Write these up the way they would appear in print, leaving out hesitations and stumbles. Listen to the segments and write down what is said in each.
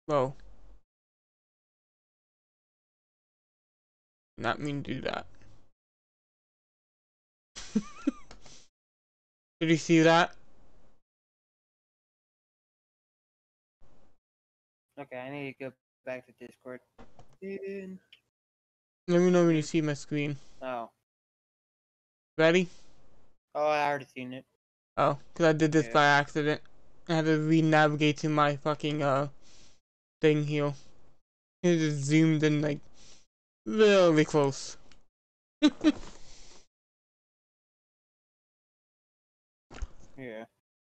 Whoa, not mean to do that. Did you see that? Okay, I need to go back to Discord. Dude. Let me know when you see my screen. Oh. Ready? Oh, I already seen it. Oh, because I did this Yeah. by accident. I had to re-navigate to my fucking thing here. It just zoomed in like really close. Yeah.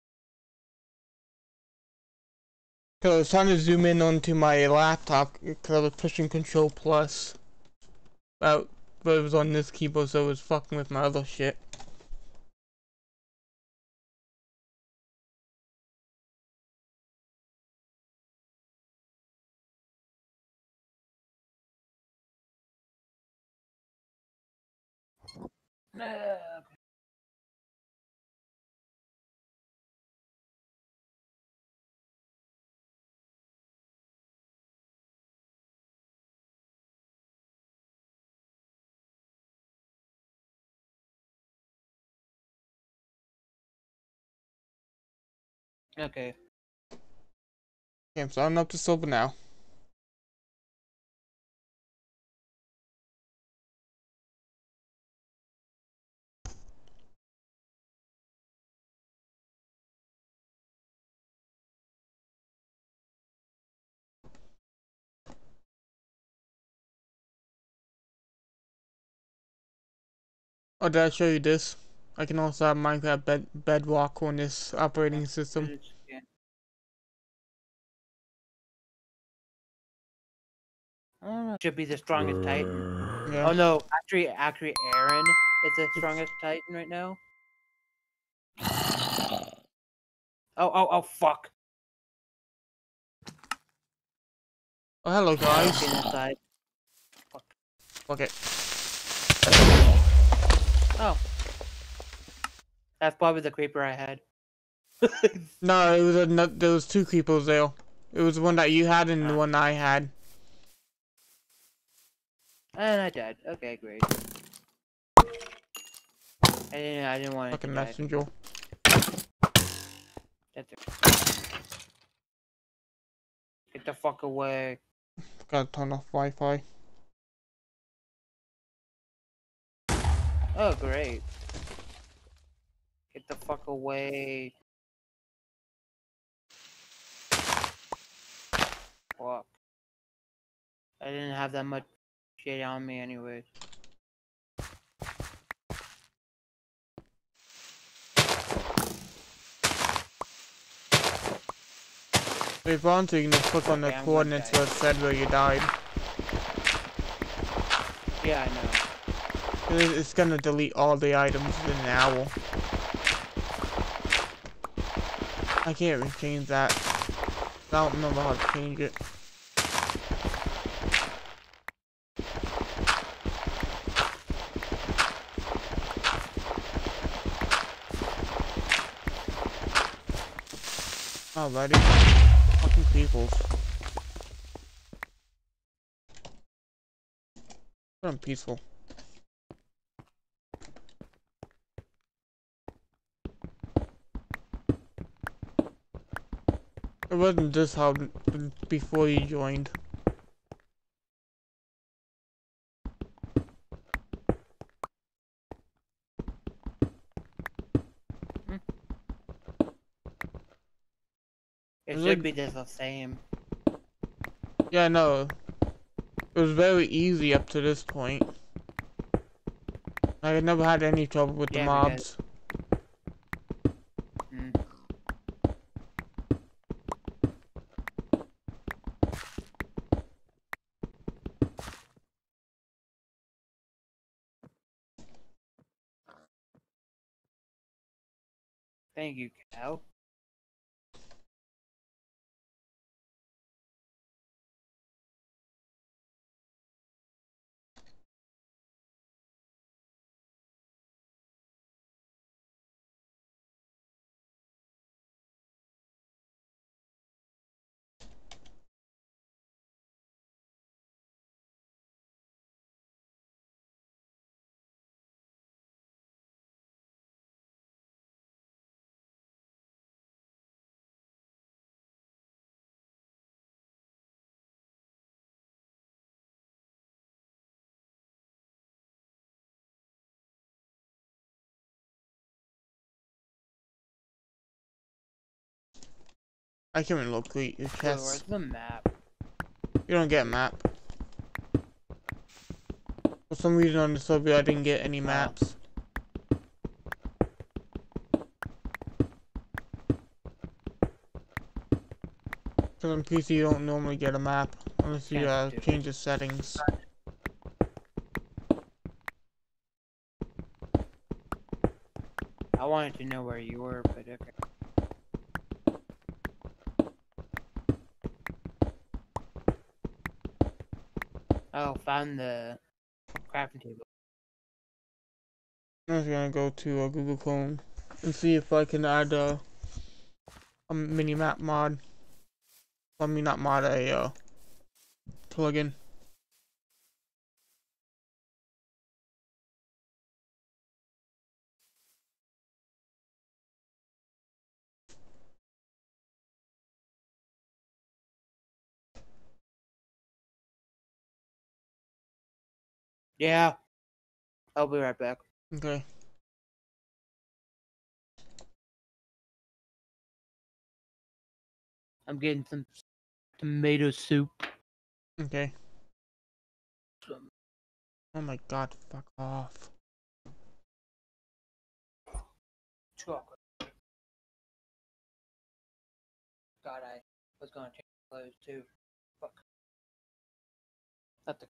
Cause I was trying to zoom in onto my laptop because I was pushing Control Plus. But it was on this keyboard, so it was fucking with my other shit. Okay. Okay, I'm starting up the silver now. Oh, did I show you this? I can also have Minecraft Bedrock on this operating system. Yeah. I don't know. Should be the strongest Titan. Yeah. Oh no, actually, Aaron is the It's, strongest Titan right now. Oh, fuck. oh, hello guys. Inside. Fuck. Okay. Oh, that's probably the creeper I had. No, it was there was two creepers there. It was the one that you had and the Ah, one I had. and I died. Okay, great. I didn't want it to Fucking die. messenger. That's it. Get the fuck away. Gotta turn off Wi-Fi. Oh, great. Get the fuck away. Fuck. I didn't have that much shit on me anyways. If you want to, you can just click on the Okay, I'm gonna coordinates die. where it said where you died. Yeah, I know. It's gonna delete all the items in an hour. I can't even change that. I don't remember how to change it. Alrighty. Fucking peoples. I'm peaceful. It wasn't this hard before you joined. Hmm. It It was should like, be just the same. yeah, no. It was very easy up to this point. I never had any trouble with the Yeah, because mobs. mm, thank you, Cal. I can't even locate your Wait, where's chest. the map? You don't get a map. For some reason on the server I didn't get any maps. Because on PC you don't normally get a map unless you change the settings. I wanted to know where you were, but okay. Oh, found the crafting table. I'm just gonna go to Google Chrome and see if I can add a mini-map mod. I mean, not mod, a plugin. Yeah. I'll be right back. Okay. I'm getting some tomato soup. Okay. Oh my god, fuck off. Chocolate. God, I was gonna change clothes too. Fuck. Not the.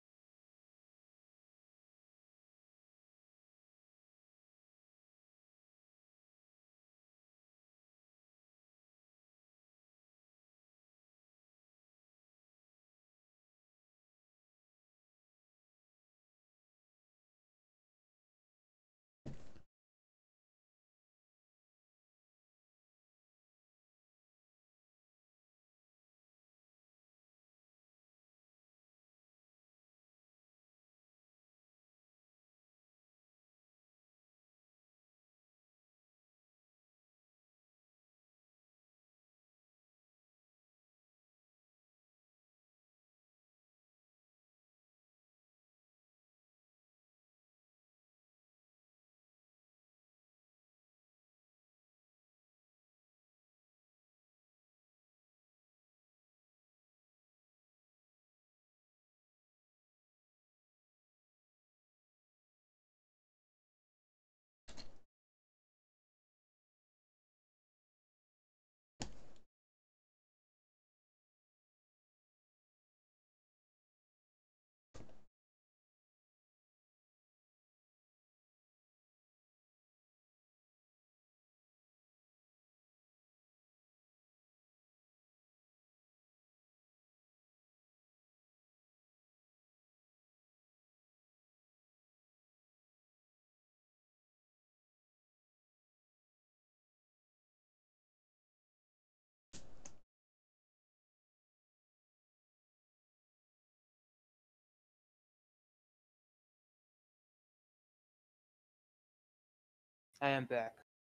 I am back.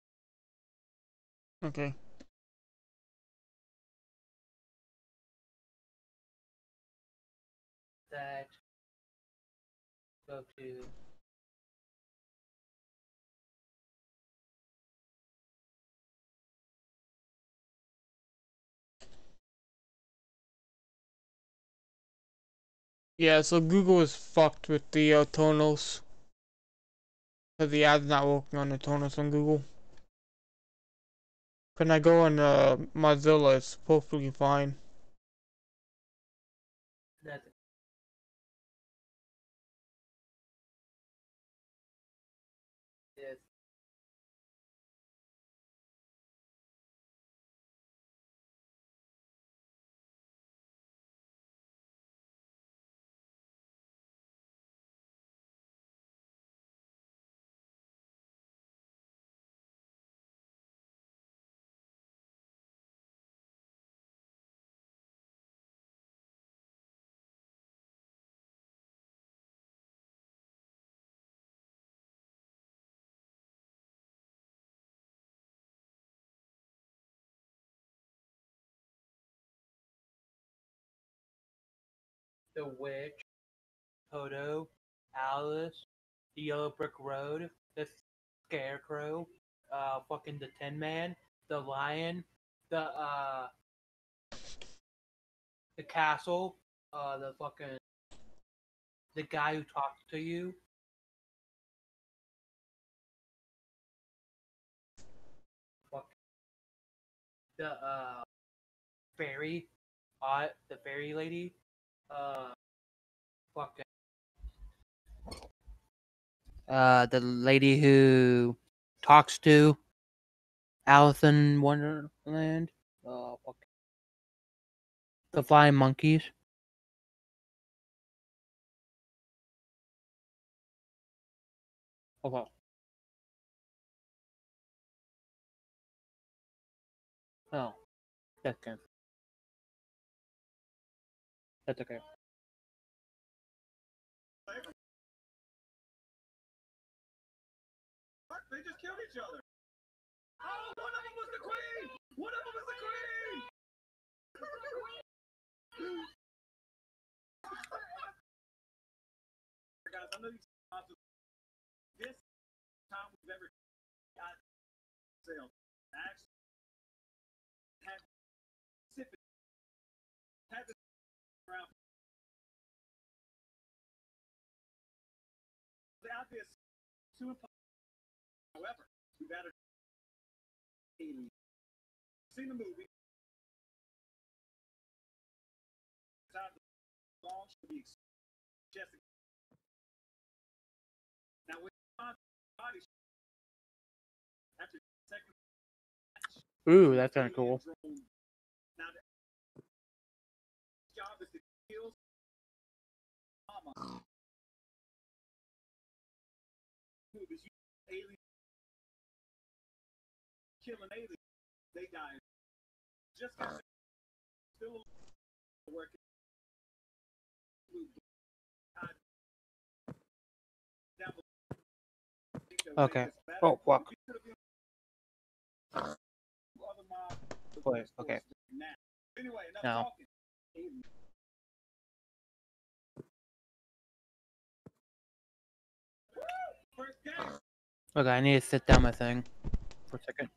Okay. That. Go to. Yeah, so Google is fucked with the tonals. Because the ad's not working on the tonals on Google. When I go on Mozilla, it's perfectly fine. Nothing. Yes. The Witch, Toto, Alice, the Yellow Brick Road, the Scarecrow, fucking the Tin Man, the Lion, the the castle, the guy who talks to you. Fuck. The fairy, the fairy lady, fucking the lady who talks to Alice in Wonderland. Fuck. The flying monkeys. Okay. Oh, that's okay. That's okay. They just killed each other. Oh, one of them was the queen. One of them was the queen. Guys, I know you this time we've ever got sales. Actually, had specific had this around the obvious two. However, we've added aliens. Seen the movie. Time to launch the Jessica. Now with body after second. Ooh, that's kind of cool. Now the job is to kill mama. Movies, alien killing aliens, they die. Just still working. Okay. Oh, fuck. Wait, okay. Anyway, enough No. talking. First game. Okay, I need to sit down my thing for a second.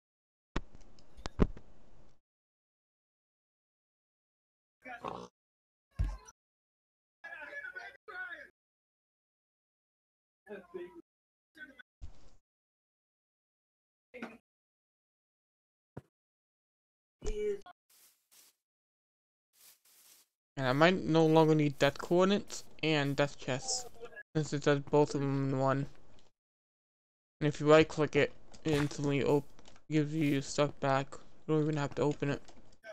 And I might no longer need death coordinates and death chests, since it does both of them in one. And if you right click it, it instantly gives you stuff back. You don't even have to open it.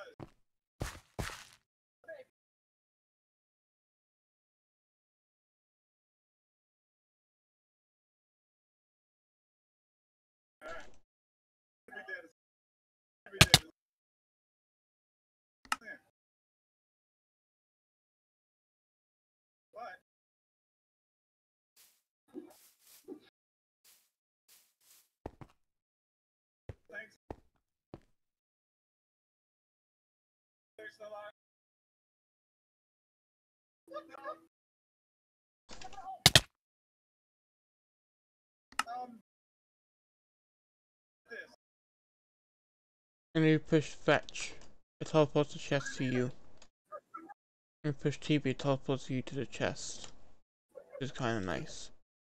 Thanks. There's a lot. This. And you push fetch, it teleports the chest to you. And you push TP, it teleports you to the chest. Which is kinda nice.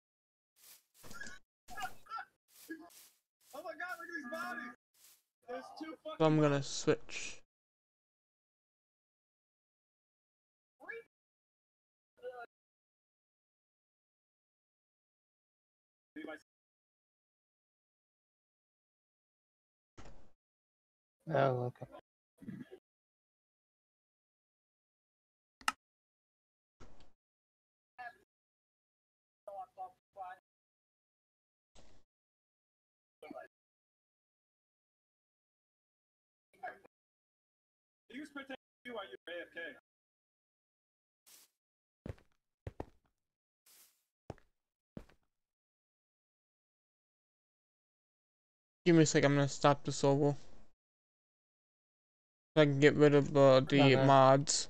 Oh my god, look at these bodies! There's two fucking So I'm gonna switch. Oh, okay. He was protecting you while you were AFK. Give me a sec, I'm gonna stop the server. So I can get rid of the Okay. mods.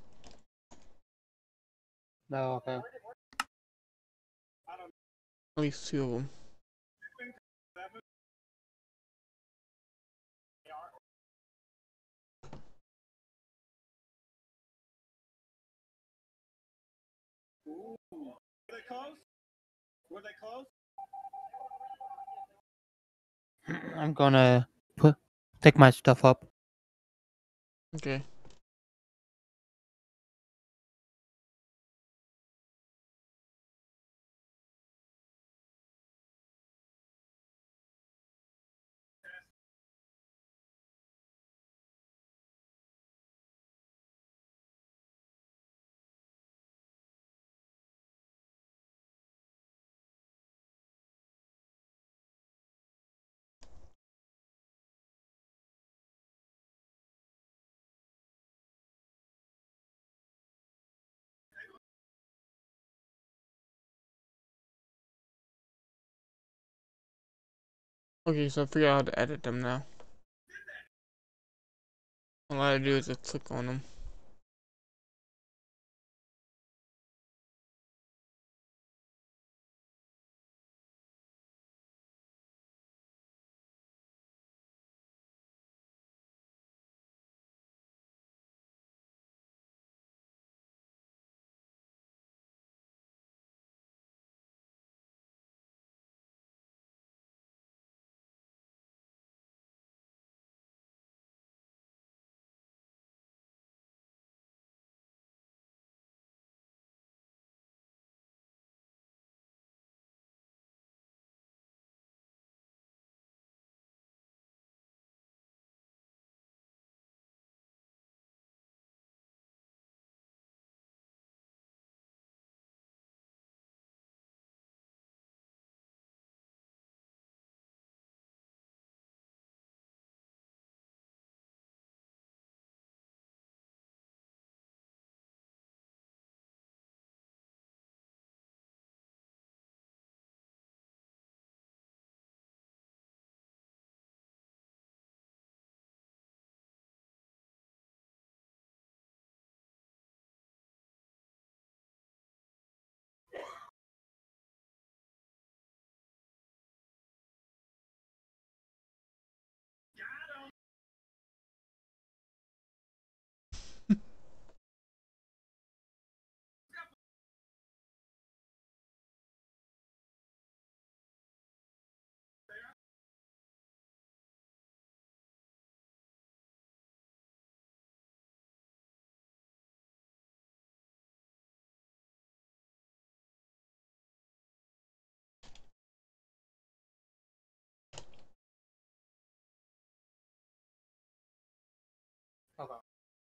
No, okay. At least 2 of them. Ooh. Were they close? Were they close? I'm gonna take my stuff up. Okay. Okay, so I figured out how to edit them now. All I gotta do is just click on them. Okay.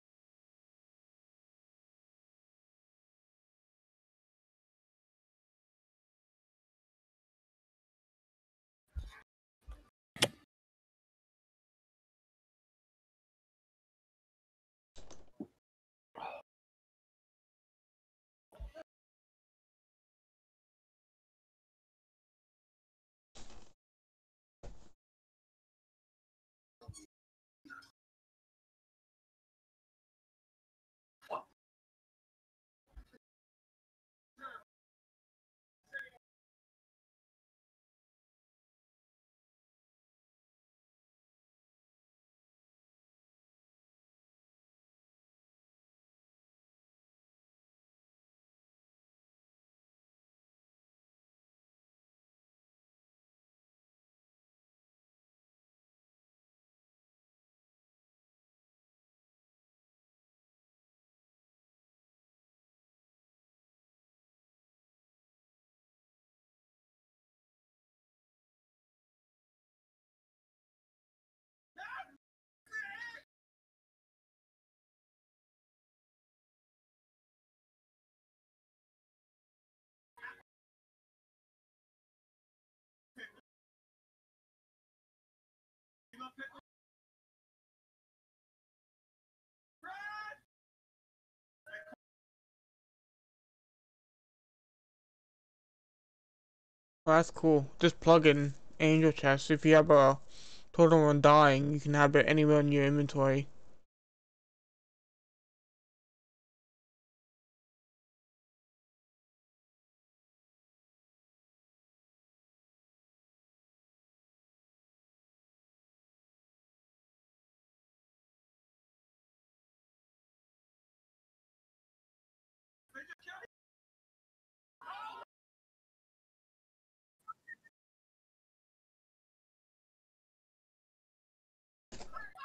Well, that's cool. Just plug in Angel Chest. If you have a total on dying, you can have it anywhere in your inventory.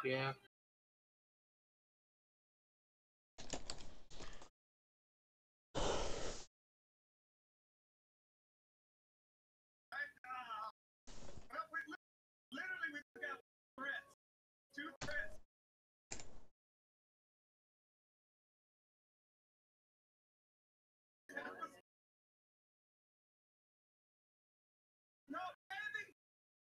Yeah. Well, literally, we took out threats. 2 threats. No, anything.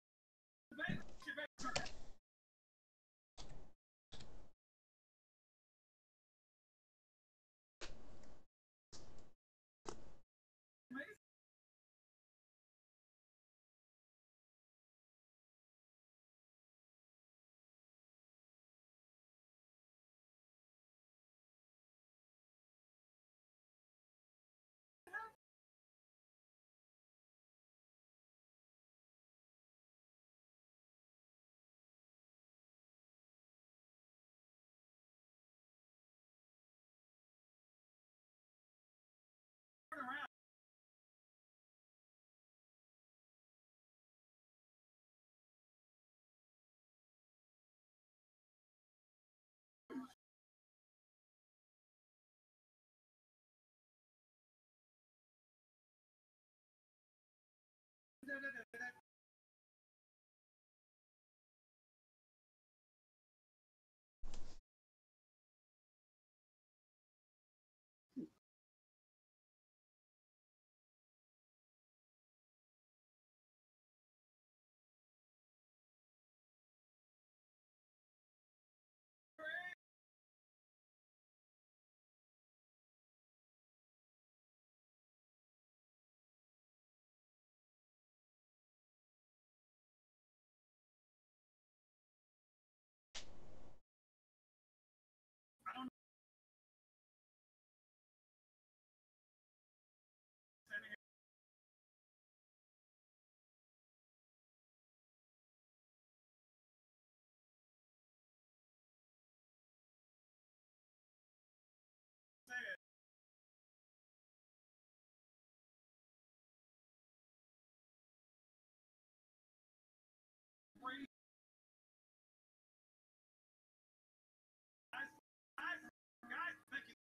Guys, thank you.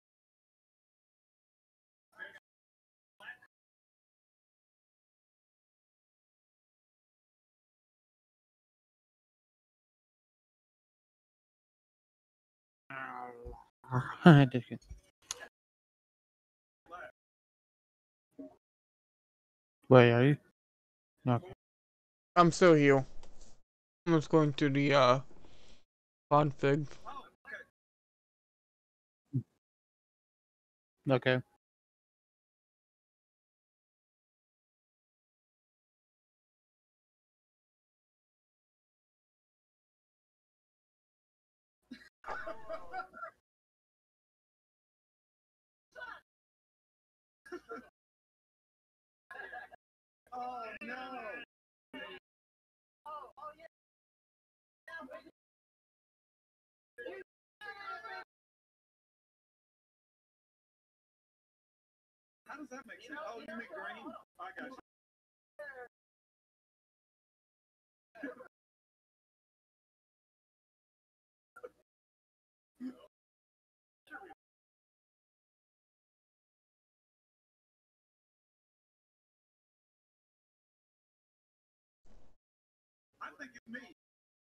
Just kidding. Wait, are you? Okay. I'm still here. I'm just going to the config. Oh, okay. Okay. Oh no. How does that make sense? Oh, you mean green? I got you. I think it's me.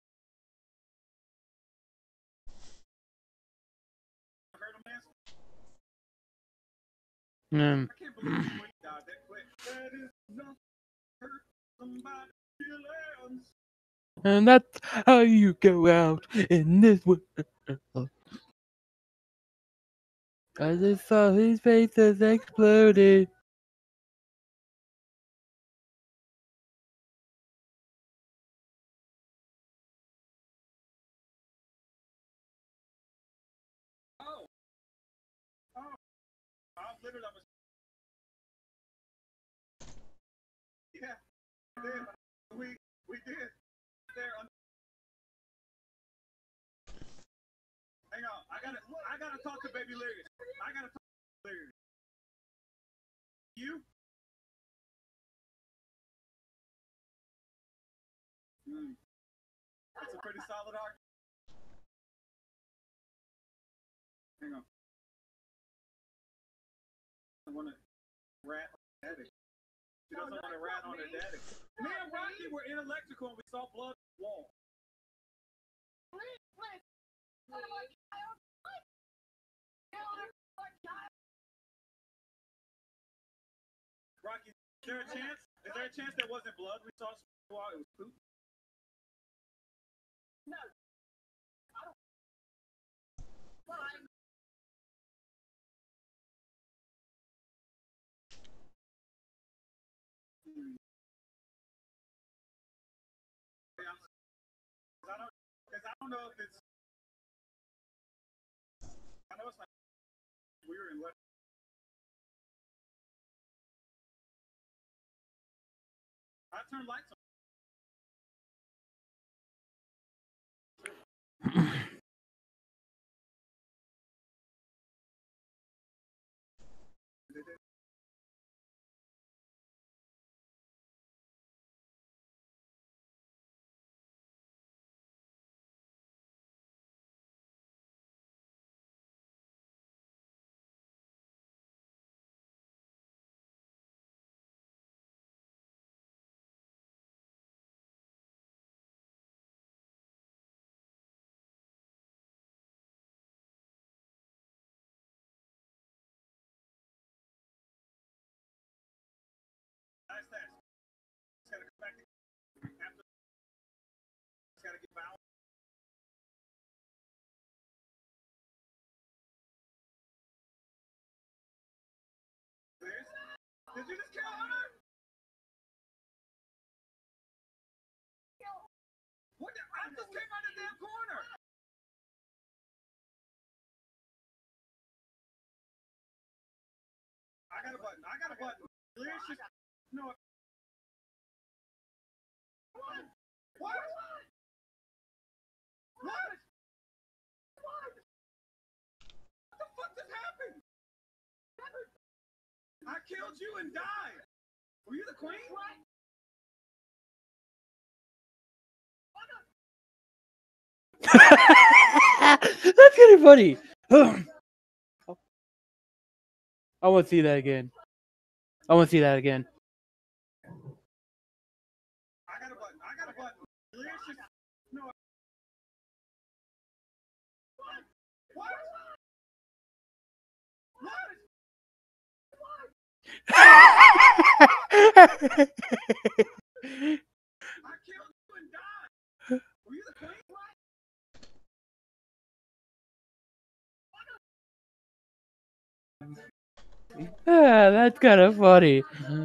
Heard him answer. I can't believe the queen died that quick. That is not hurt somebody feelings. And that's how you go out in this world. I just saw his face as exploded. Oh, oh, I literally was. Yeah, we did. We did. There. Hang on. I gotta talk to Baby Larry. I gotta talk to Larry. You? That's a pretty solid argument. rat on her daddy. She doesn't want a rat on her daddy. Me and Rocky were in electrical and we saw blood on the wall. Rocky, is there a chance? Is there a chance there wasn't blood? We saw while it was poop. No. Because I don't know if it's. I know it's not. We were in left. I turned lights on. Nice test. Just gotta come back after. Just gotta get balanced. Did you just kill Hunter? What? I just came out of the damn corner. I got a button. I got a button. Lyrics just. No. What? What? What? What the fuck just happened? I killed you and died. Were you the queen? What? That's kind of funny. I want to see that again. I want to see that again. I got a button. I got a button. Lyrics just. No. What? What? I killed you and died. Were you the queen? That's kind of funny.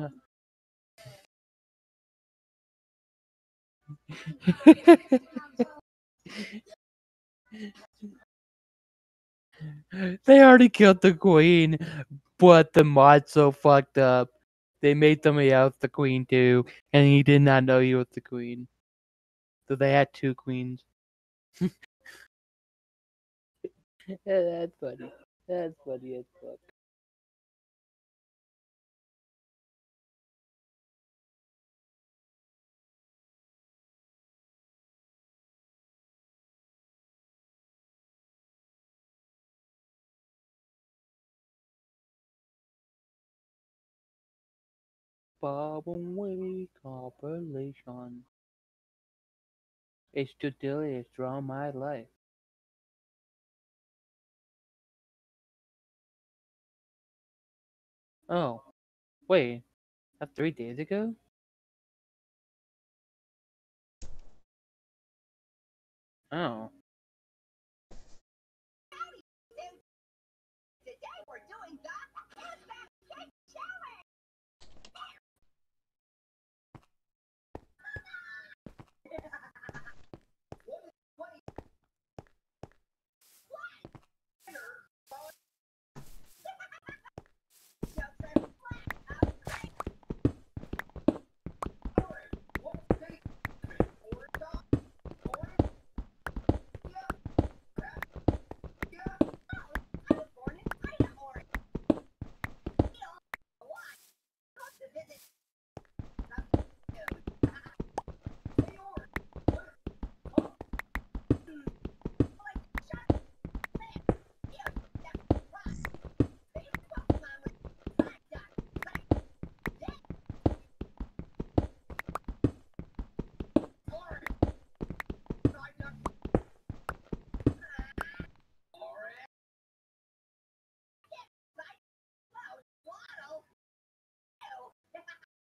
They already killed the queen, but the mod's so fucked up. They made somebody else the queen too, and he did not know he was the queen. So they had two queens. That's funny. That's funny as fuck. Problem with compilation. It's too delicious throughout my life. Oh, wait. That's 3 days ago? Oh.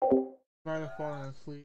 Might have fallen asleep.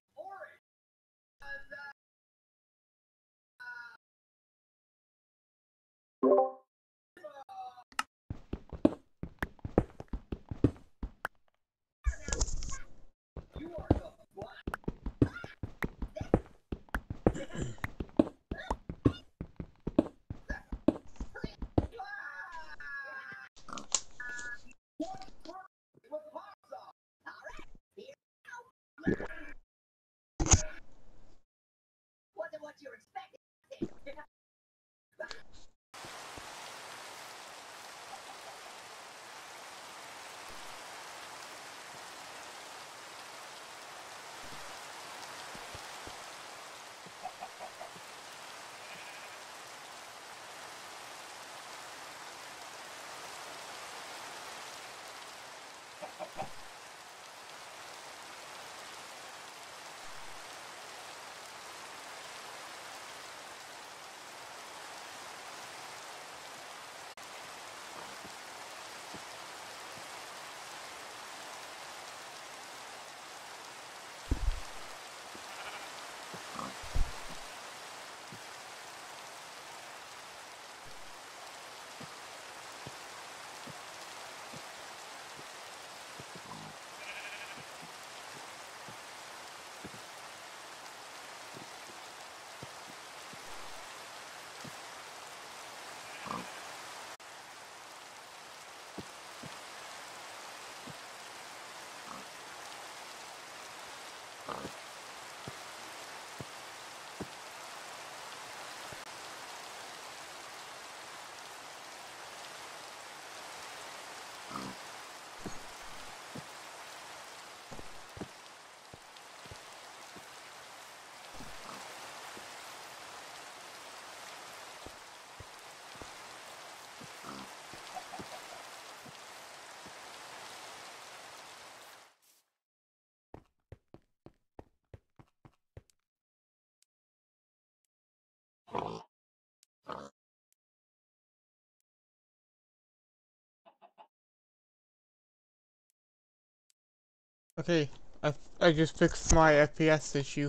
Okay, I just fixed my FPS issue.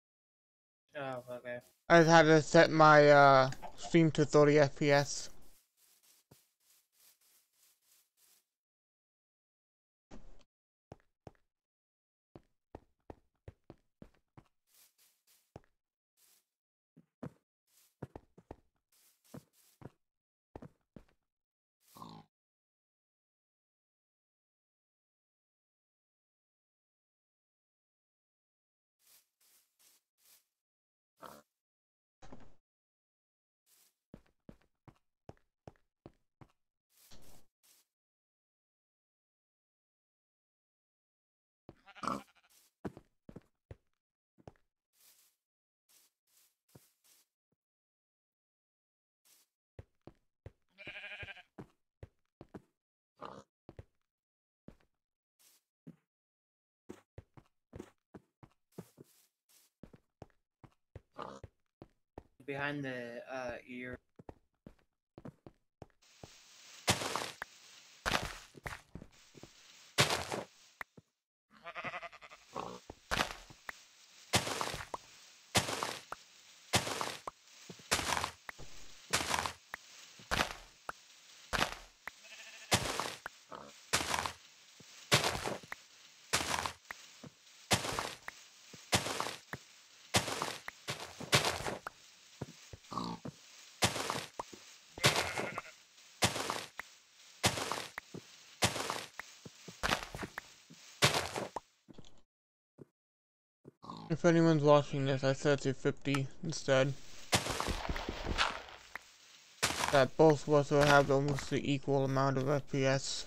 Oh, okay. I had to set my stream to 30 FPS. Behind the ear. If anyone's watching this, I set it to 50 instead. That both of us will have almost the equal amount of FPS.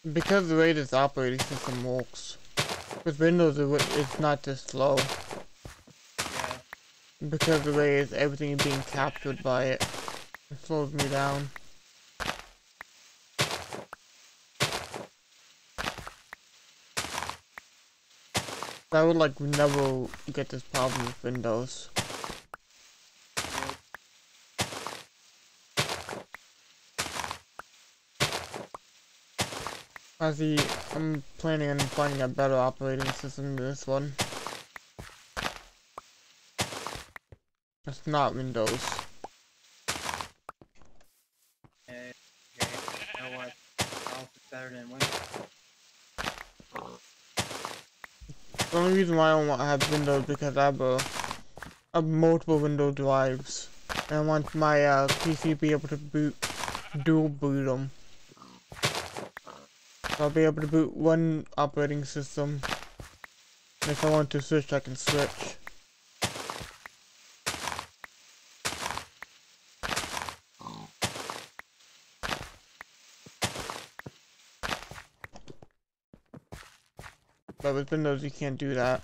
Because the way this operating system works. With Windows, it's not this slow. Yeah. Because the way is everything is being captured by it. It slows me down. I would like never get this problem with Windows. I'm planning on finding a better operating system than this one. It's not Windows. Yeah. You know what? I'll be better than Windows. The only reason why I don't want to have Windows because I have multiple Windows drives. And I want my PC to be able to dual boot them. So I'll be able to boot one operating system. And if I want to switch, I can switch. But with Windows, you can't do that.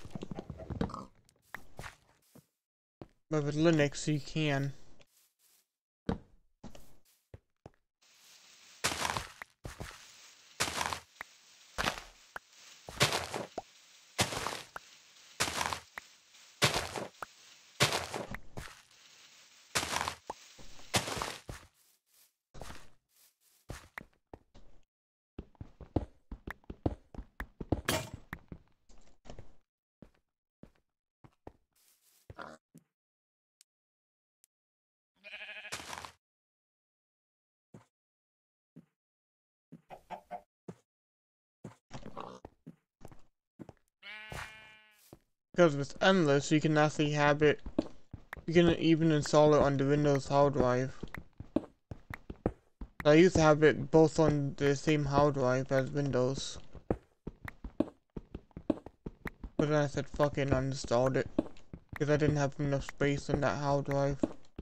But with Linux, you can. Because with Endless, you can actually have it. You can even install it on the Windows hard drive. I used to have it both on the same hard drive as Windows. But then I said fuck it and uninstalled it. Because I didn't have enough space on that hard drive.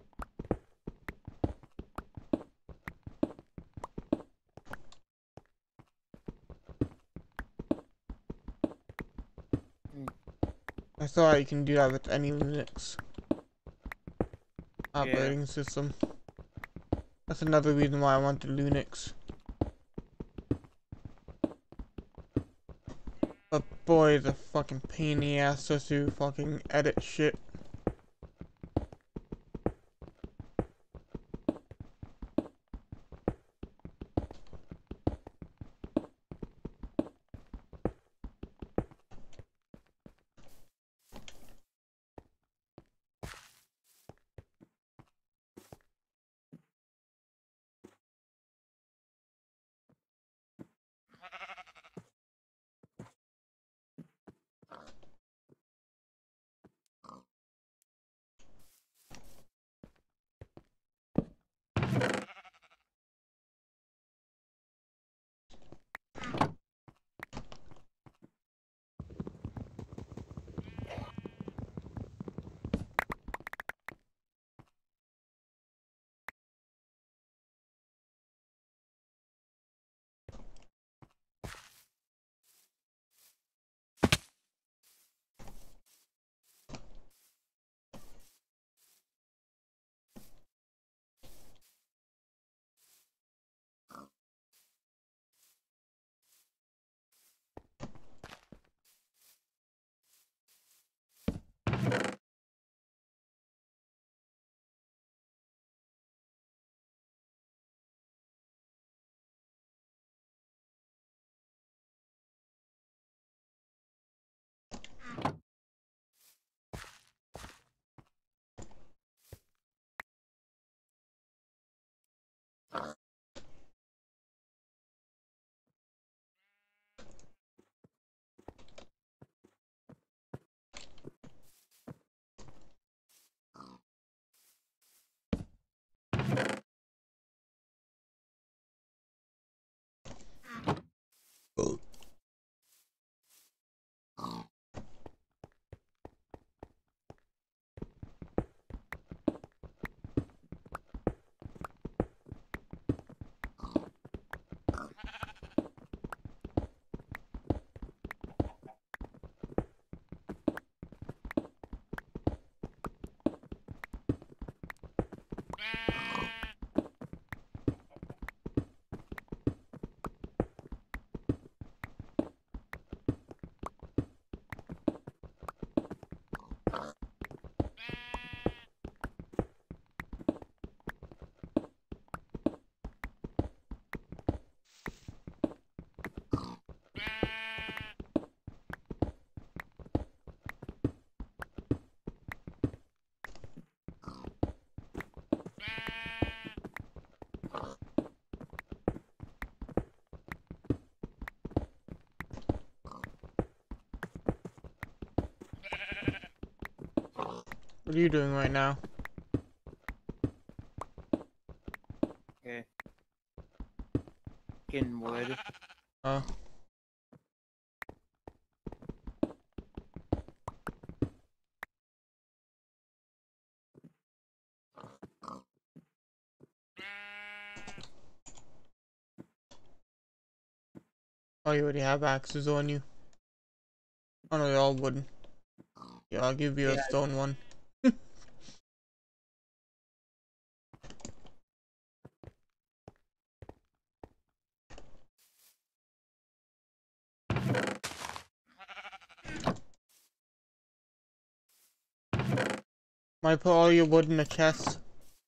I thought you can do that with any Linux operating system. That's another reason why I wanted Linux. But boy, it's a fucking pain in the ass just to fucking edit shit. What are you doing right now? Okay. Getting wood. Oh. Oh, you already have axes on you? Oh no, they're all wooden. Yeah, I'll give you a Yeah. stone one. Might put all your wood in a chest.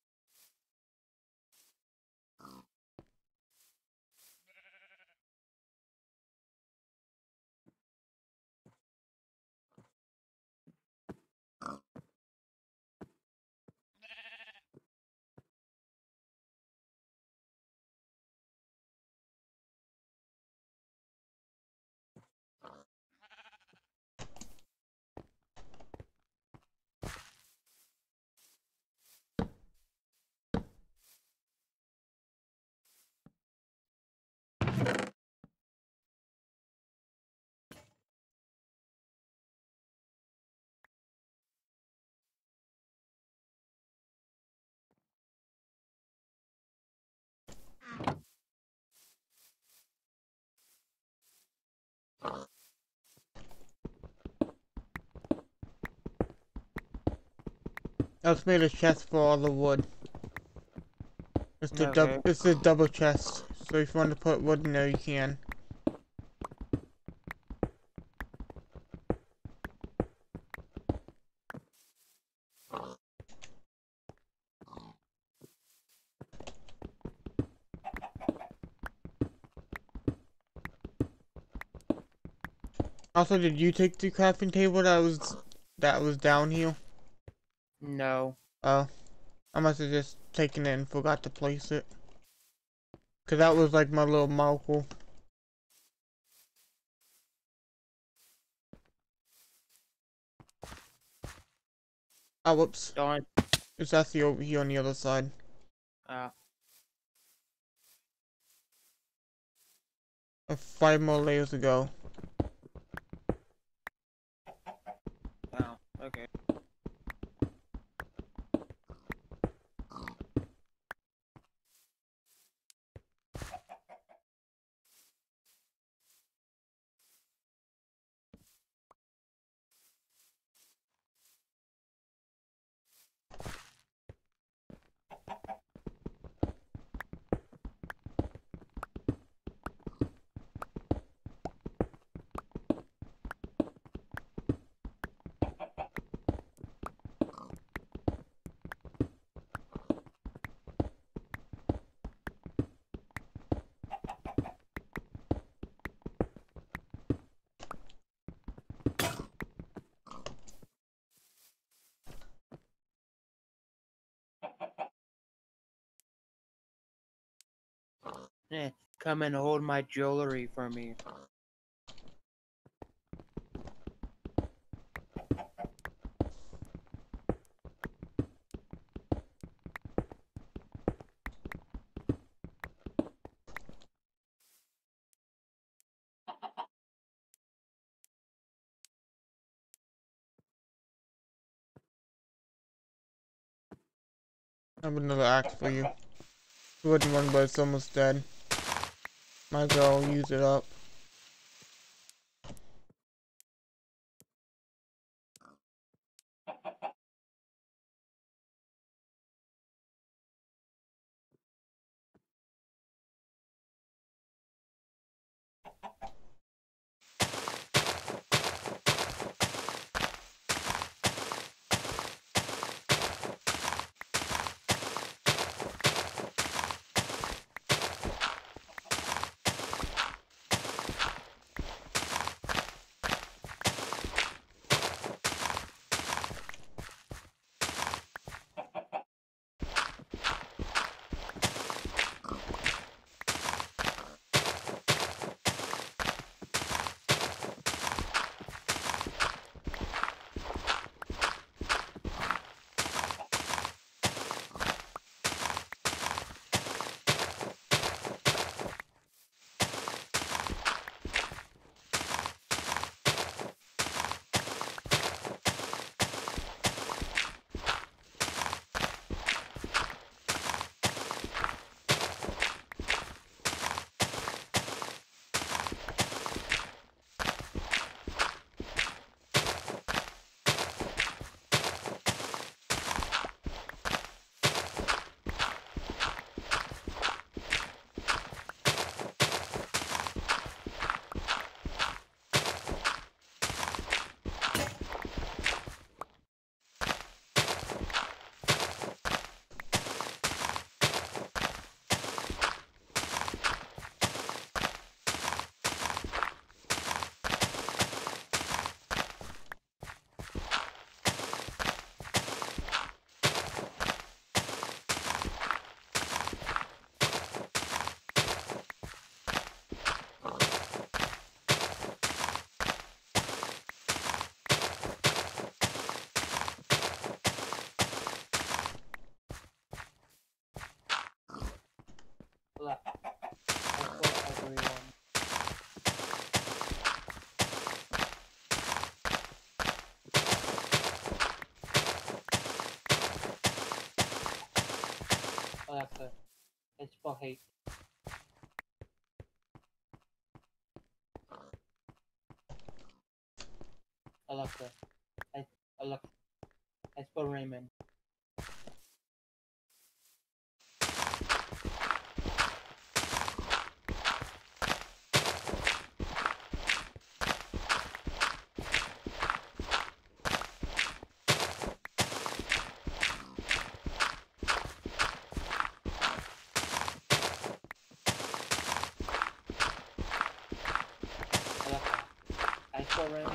I've made a chest for all the wood. Okay. It's a double chest. So if you want to put wood in there, you can. Also, did you take the crafting table that was down here? No. Oh, I must have just taken it and forgot to place it. Cause that was like my little marker. Oh, whoops. Darn. It's actually over here on the other side. Ah. 5 more layers to go. Oh. Okay. Come and hold my jewelry for me. I have another axe for you. Wooden one, but it's almost dead. Might as well use it up. I spell hate. Alexa. Alexa. I spell Raymond. Alexa. I spell Raymond.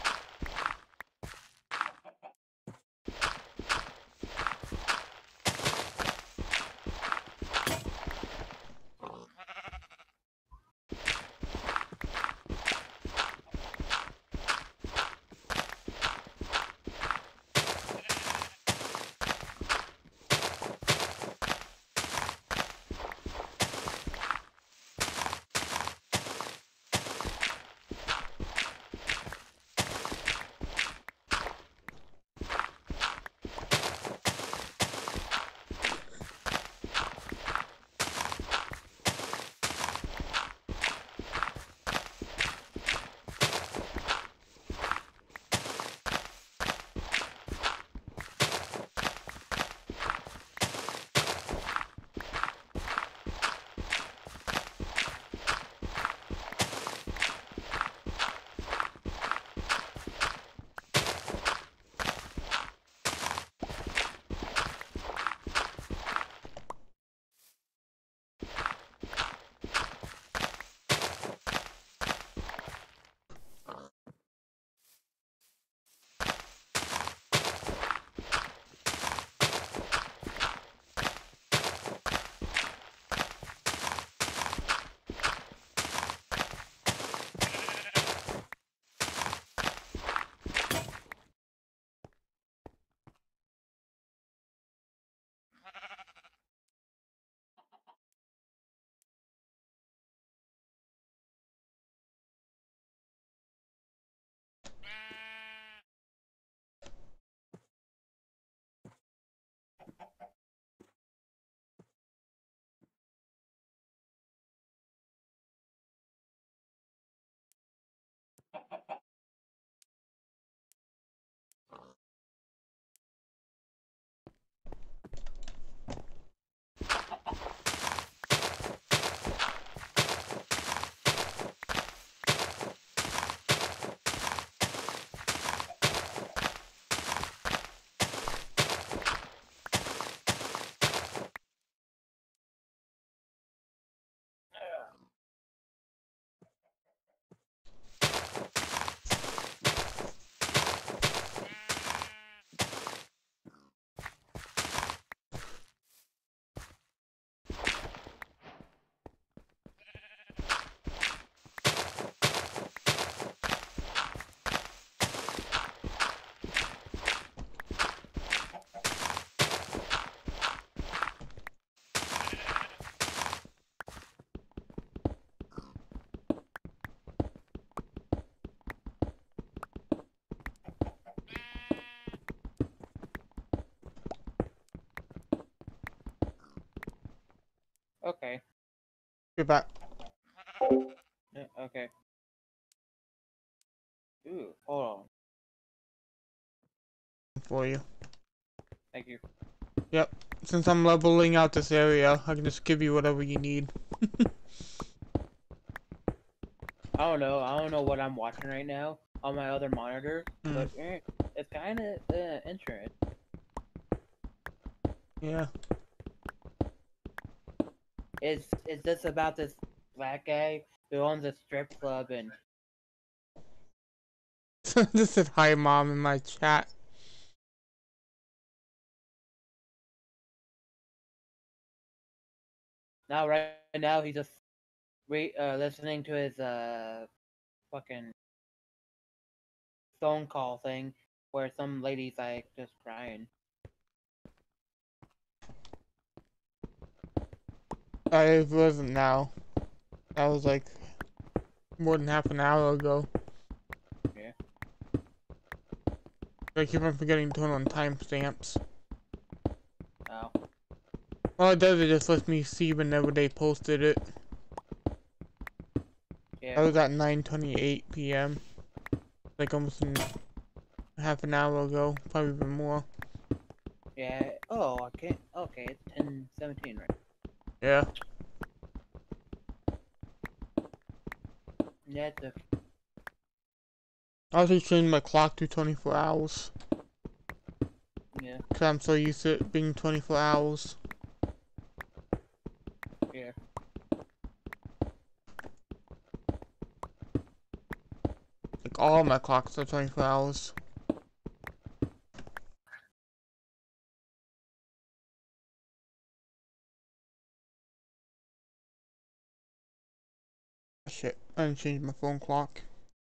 Okay. You're back Yeah, okay. Ooh, hold on. for you. Thank you. Yep. Since I'm leveling out this area, I can just give you whatever you need. I don't know what I'm watching right now on my other monitor, but it's kind of interesting. Yeah. It's just about this black guy who owns a strip club and This said hi mom in my chat. now right now he's just listening to his fucking phone call thing where some lady's like just crying. I wasn't now. That was like more than half an hour ago. Yeah. I keep on forgetting to turn on timestamps. Oh. All it does is just lets me see whenever they posted it. Yeah. I was at 9:28 p.m. Like almost half an hour ago, probably even more. Yeah. Oh, I can't. Okay, it's 10:17 right. Yeah. Yeah, it's okay. I also changed my clock to 24 hours. Yeah. Cause I'm so used to it being 24 hours. Yeah. Like all my clocks are 24 hours. Shit, I didn't change my phone clock.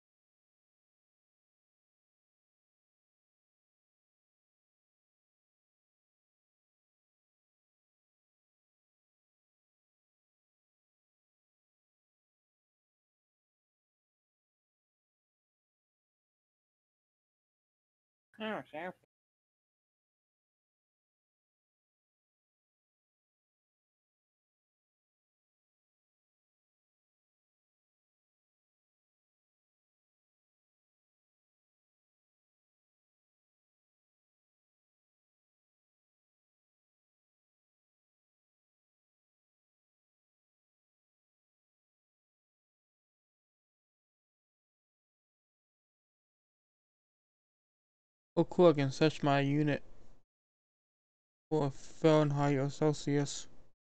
Oh, Sam. Oh cool, I can search my unit for Fahrenheit or Celsius.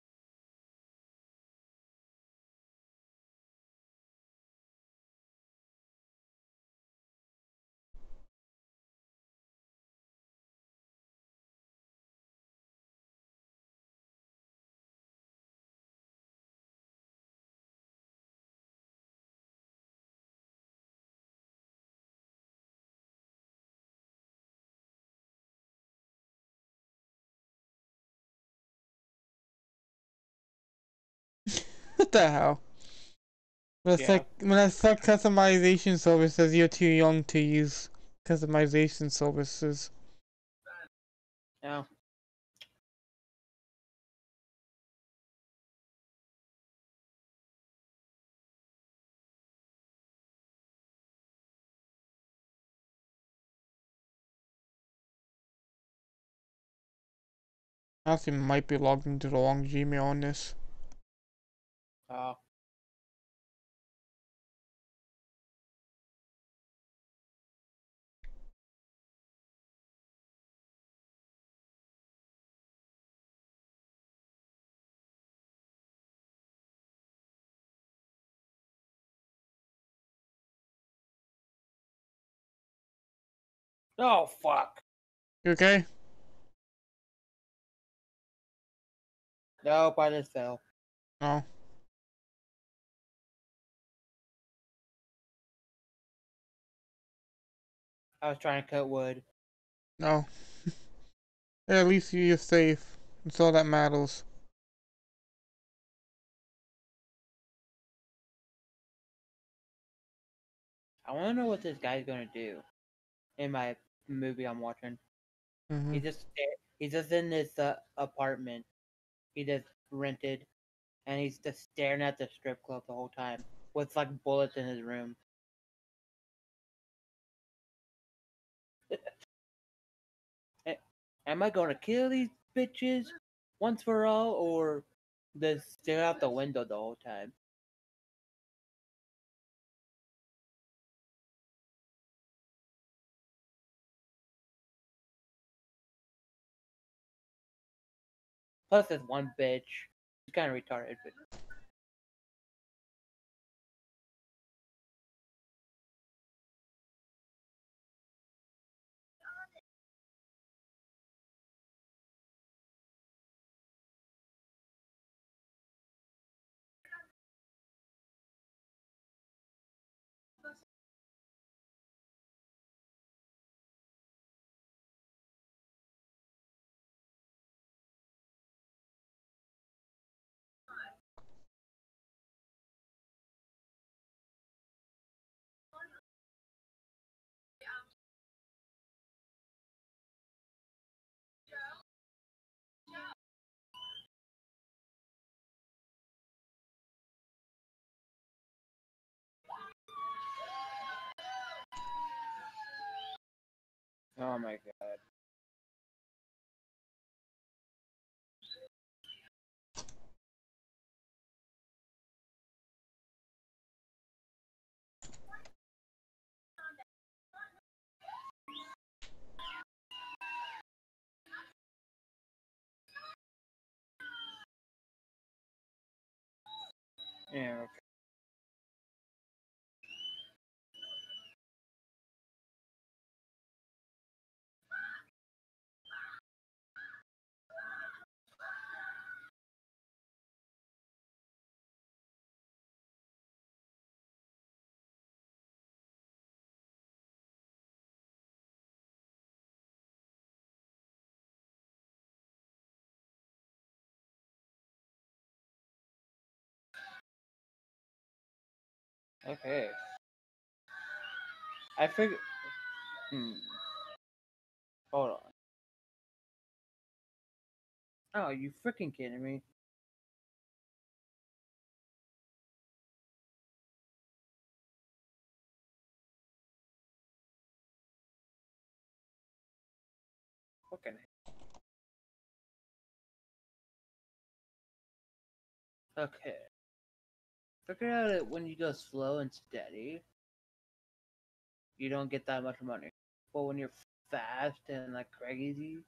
What the hell? Yeah. When I select customization service, it says you're too young to use customization services. Oh. I actually might be logged into the wrong Gmail on this. Oh. Oh, fuck. You okay? Nope, I just fell. No. I was trying to cut wood. No. Yeah, at least you're safe. That's all that matters. I want to know what this guy's gonna do in my movie I'm watching. Mm-hmm. He's just in this apartment. He just rented, and he's just staring at the strip club the whole time with like bullets in his room. Am I gonna kill these bitches once for all, or just stare out the window the whole time? Plus, this one bitch. She's kind of retarded, but Oh my god. Yeah, okay. Okay. I figured. Hold on. Oh, you freaking kidding me? Fucking. Okay. Figure out that when you go slow and steady, you don't get that much money. But when you're fast and like crazy,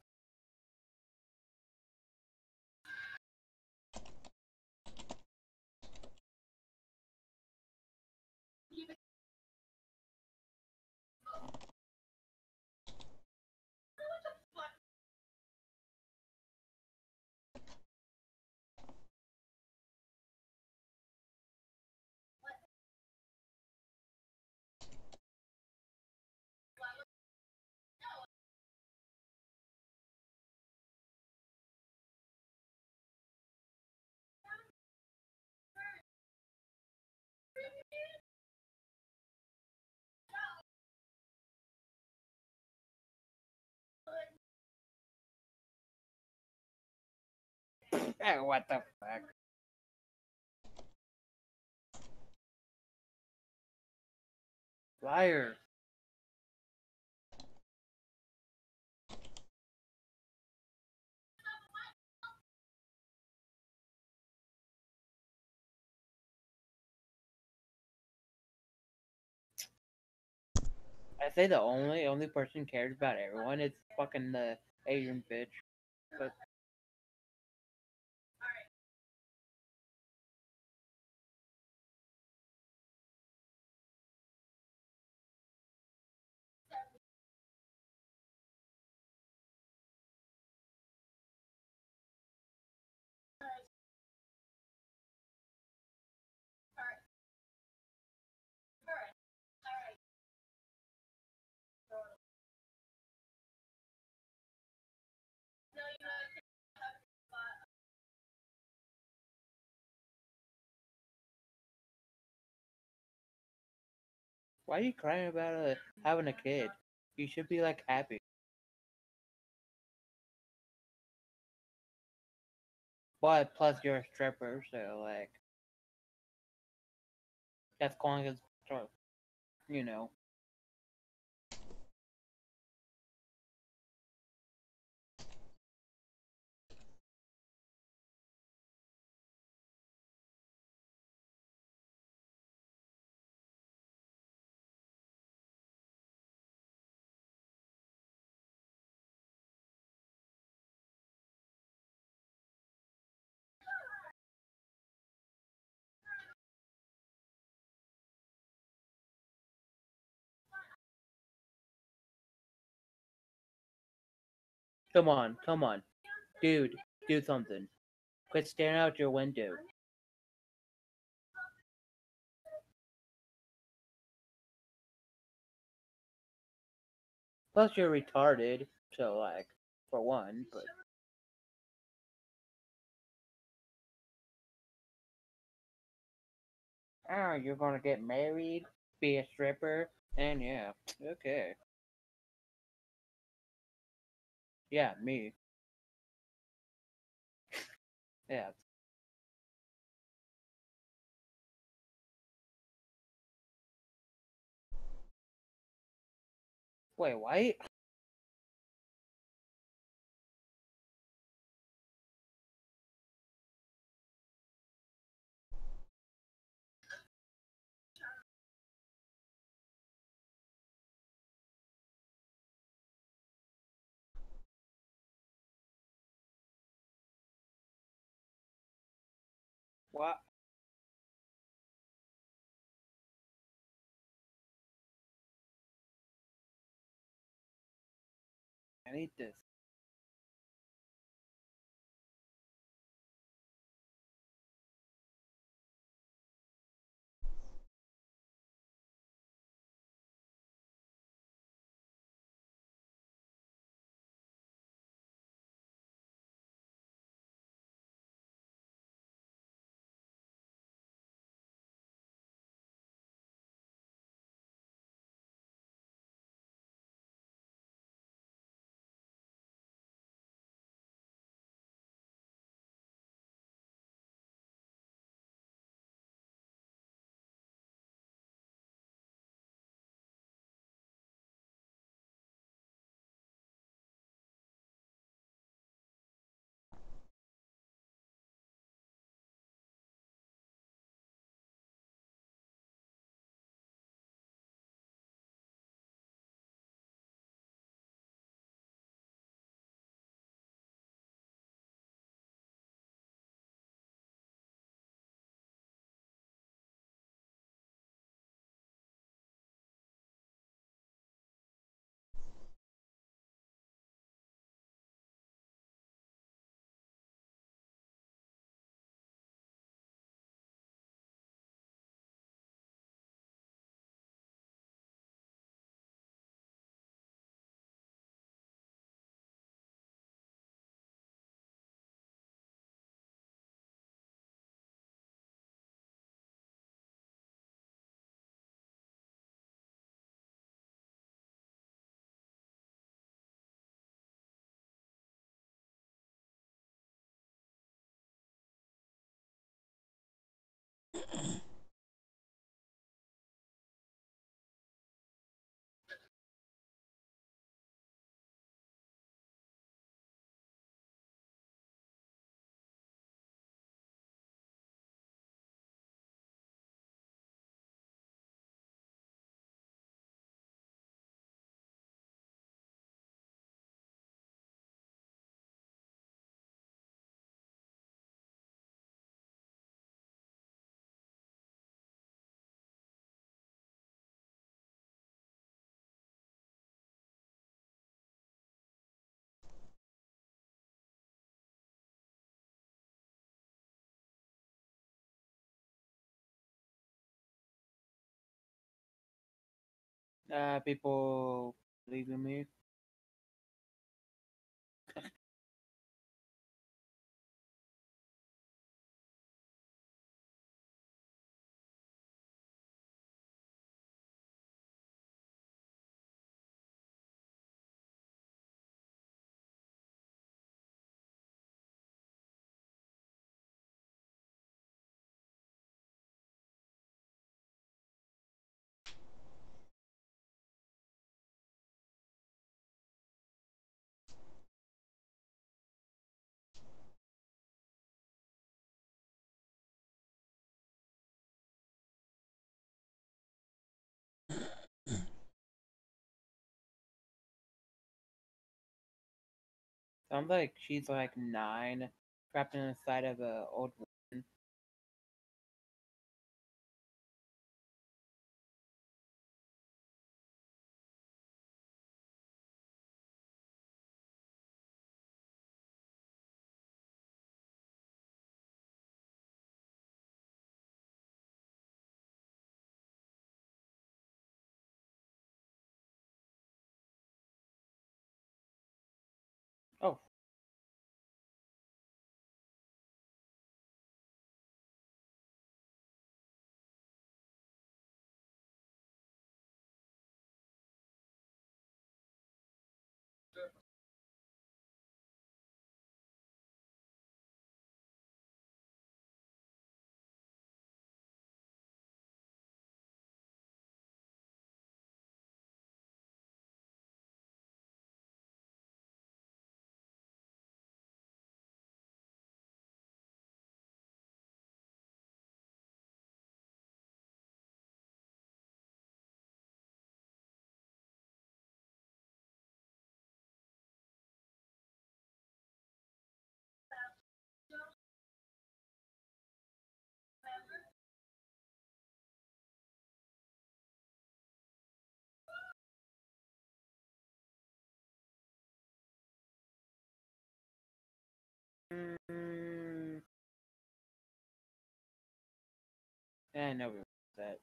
what the fuck? Liar. I say the only person cares about everyone is fucking the Asian bitch. But why are you crying about having a kid? You should be like happy. But plus you're a stripper, so like that's calling as you know. Come on, dude, do something. Quit staring out your window. Plus you're retarded, so like for one, but oh, you're gonna get married, be a stripper, and yeah, okay. Yeah, me. Yeah. Wait, why? What? I need this. People leaving me. Sounds like she's like 9, trapped inside of a old woman. Oh, I know we were that.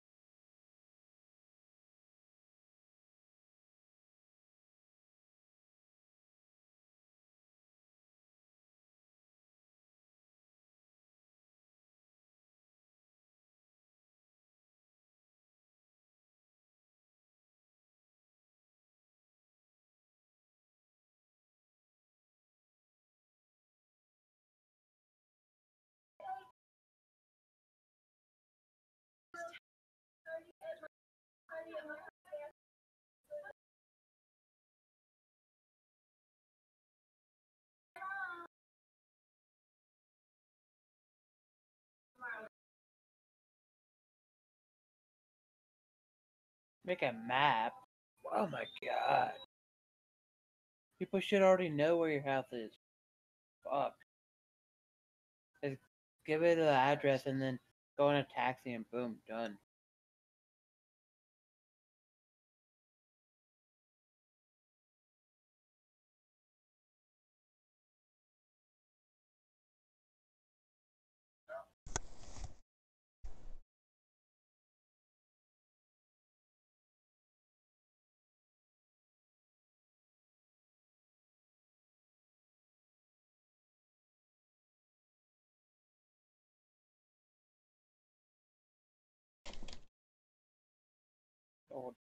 Make a map? Oh my god. People should already know where your house is. Fuck. Just give it the address and then go in a taxi and boom, done. Oh,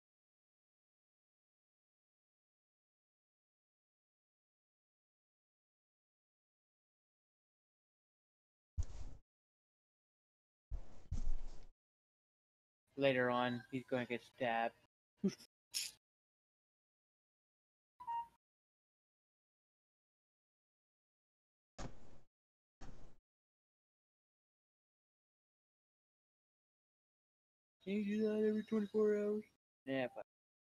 later on, he's going to get stabbed. Can you do that every 24 hours? Yeah, but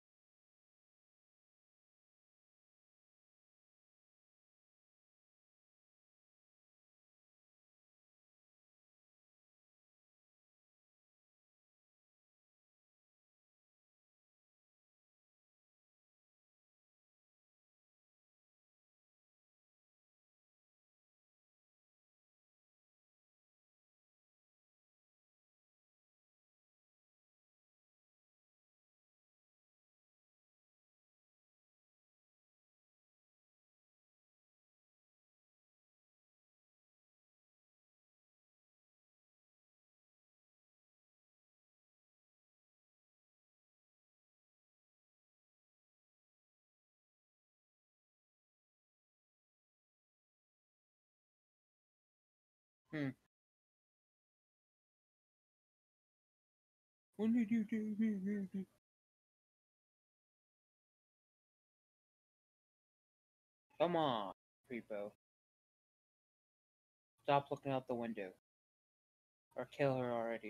when did you do? Come on, Creepo. Stop looking out the window. Or kill her already.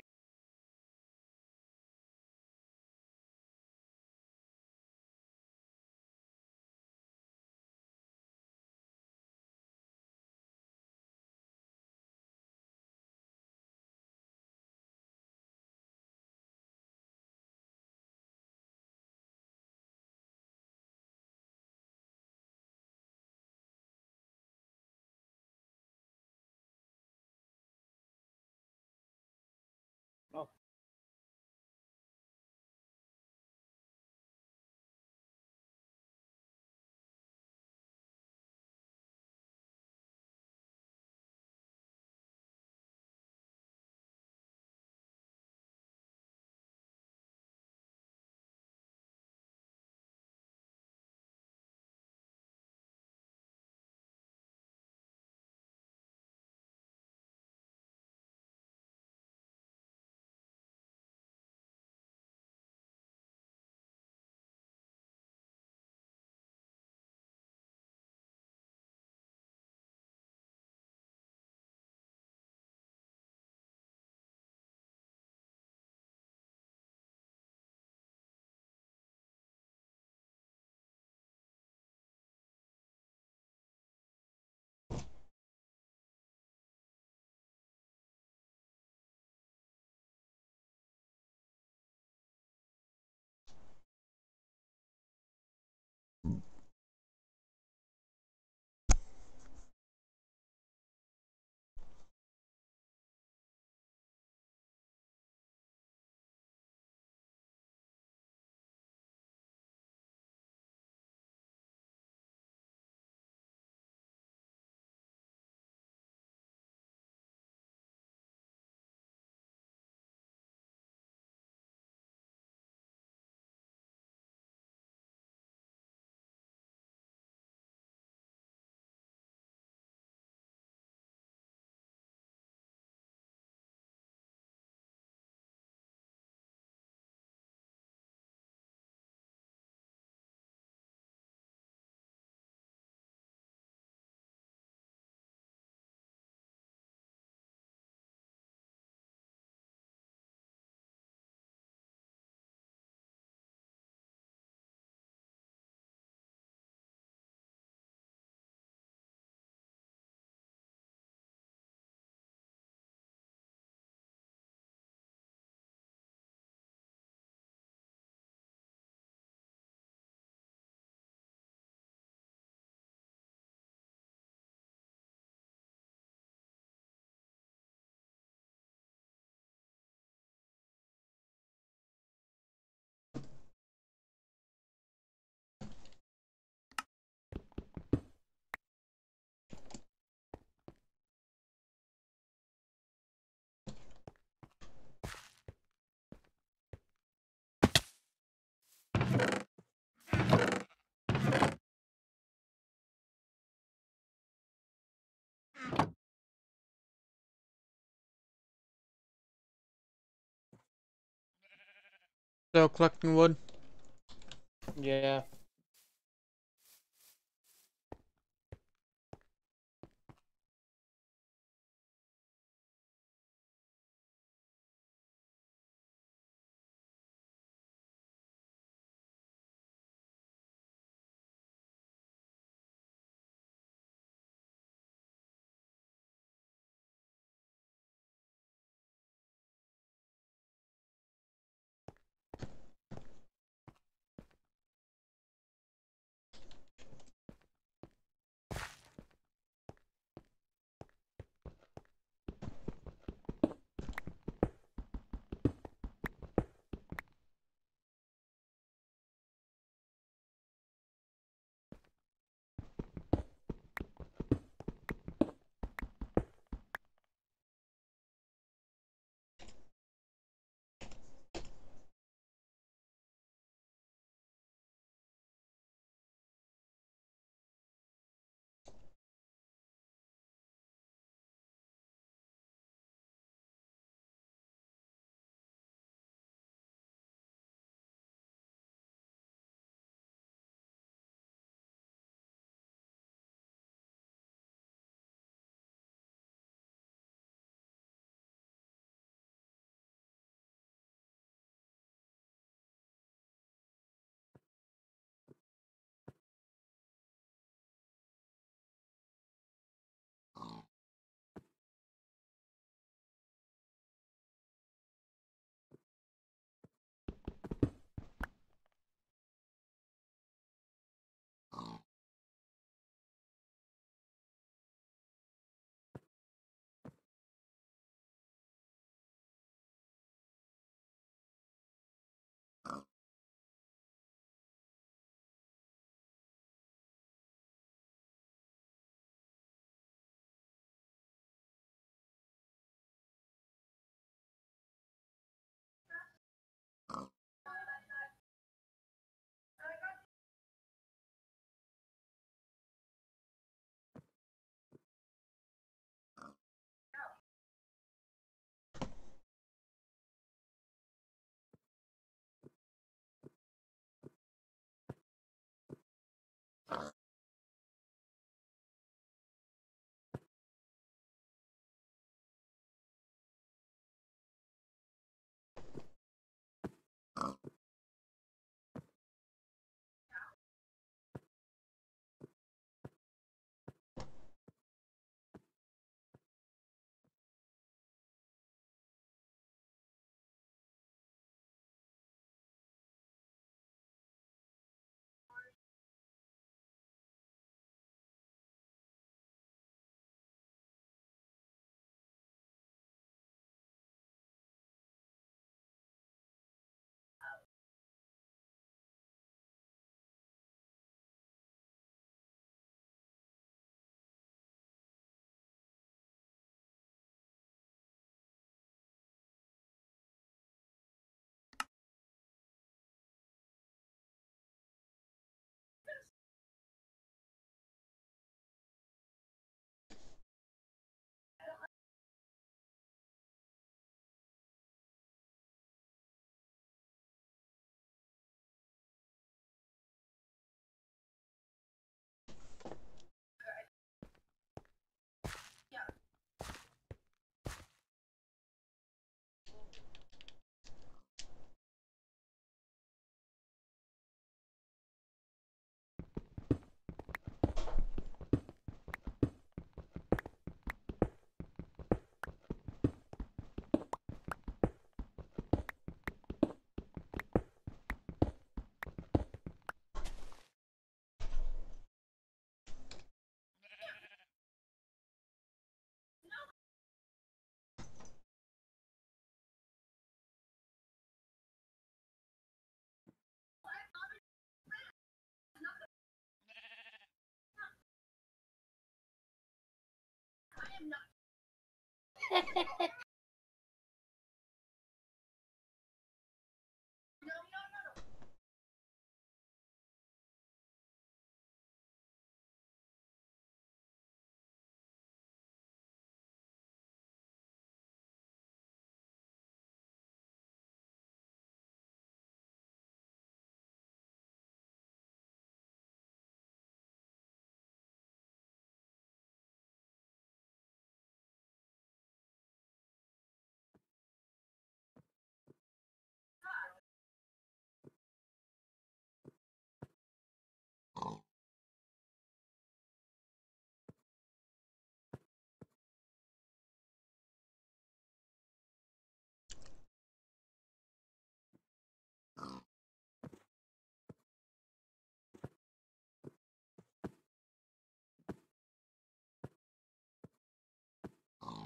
Still collecting wood. Yeah.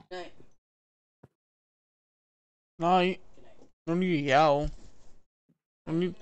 No, you don't need to yell. Don't need...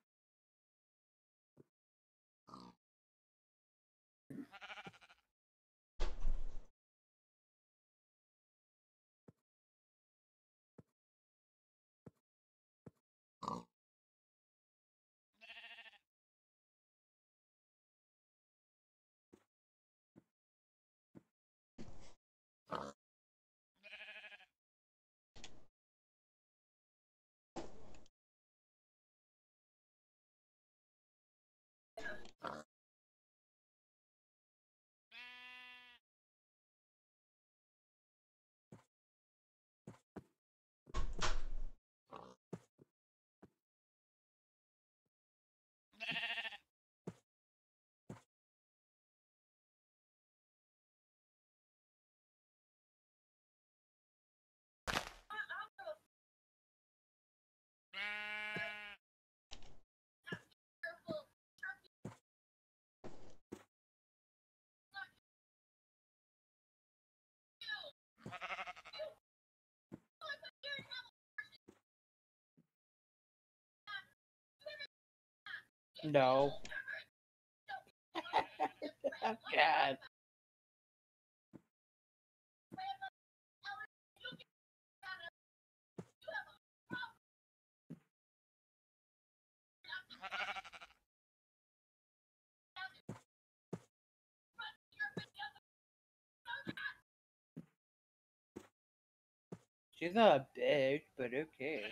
No. Oh, God. She's not a bitch, but okay.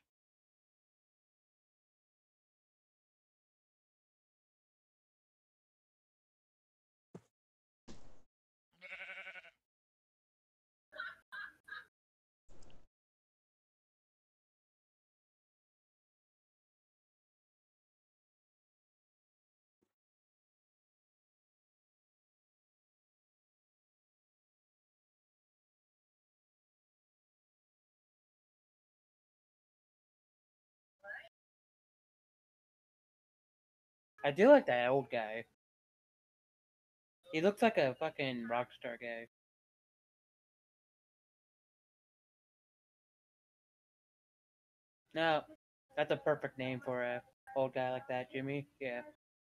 I do like that old guy. He looks like a fucking rock star guy. No, that's a perfect name for a old guy like that, Jimmy. Yeah.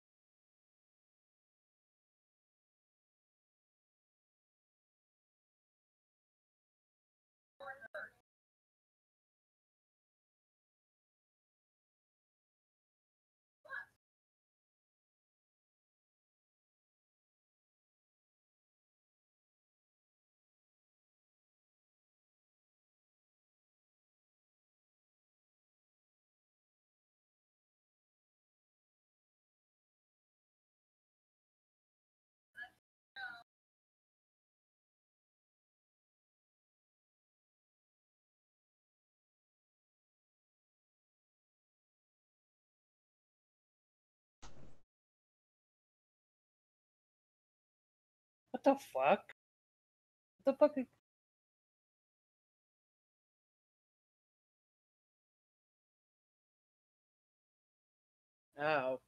What the fuck? What the fuck? Oh.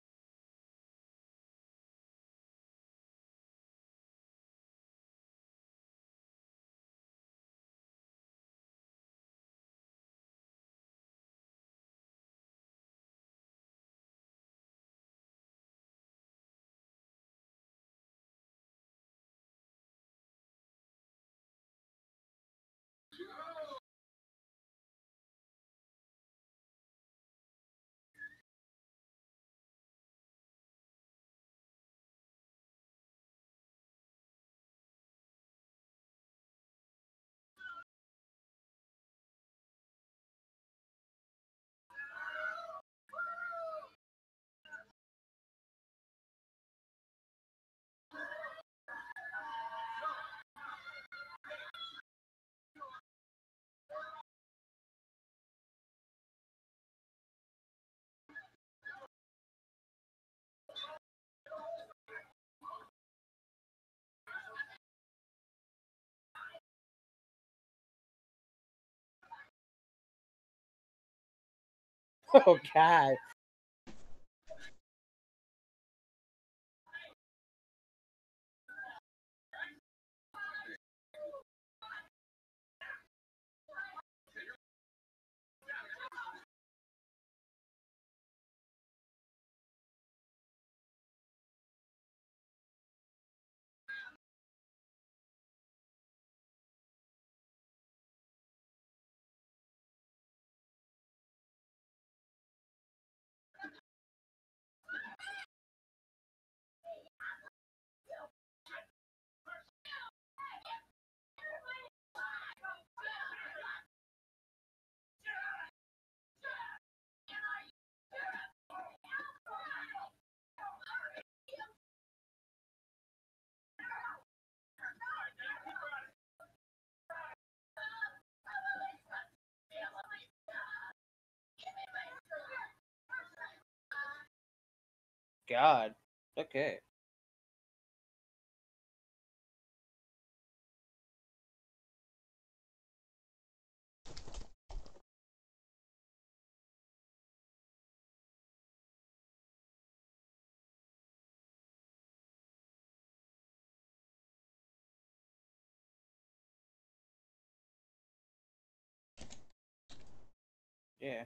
Oh God. God. Okay. Yeah.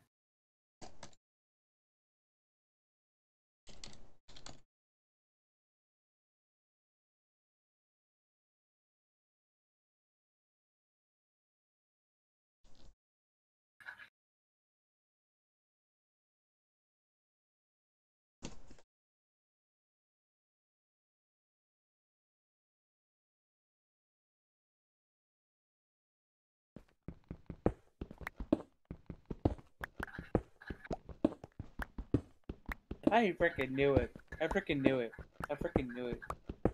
I freaking knew it. I freaking knew it. I freaking knew it.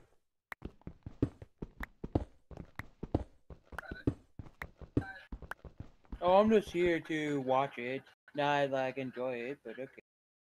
Oh, I'm just here to watch it. Not like enjoy it, but okay.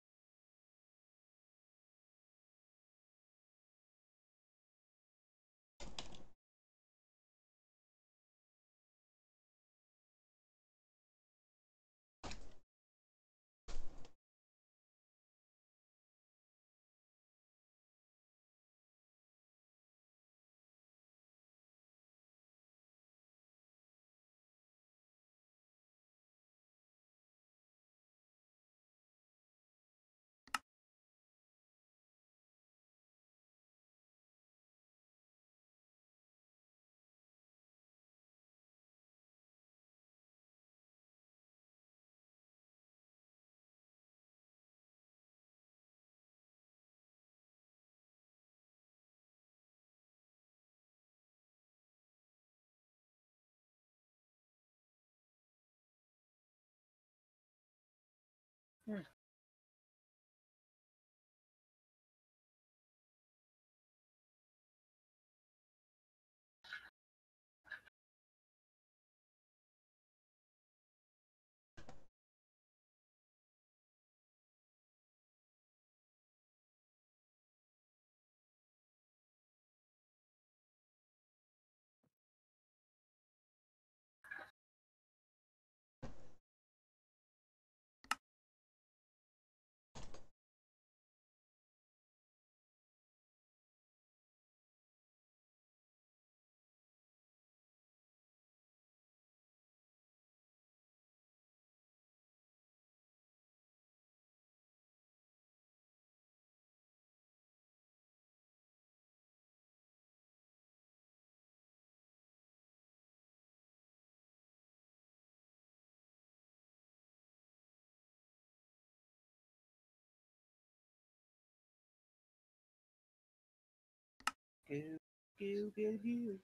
Hmm. Go, go, go, go.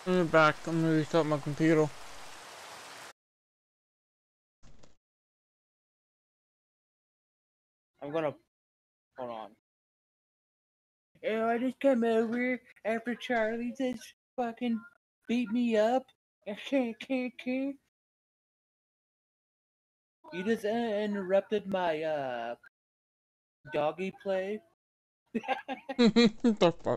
I'm back. I'm gonna restart my computer. I'm gonna hold on. Oh, I just come over after Charlie just fucking beat me up. You just interrupted my doggy play. The fuck?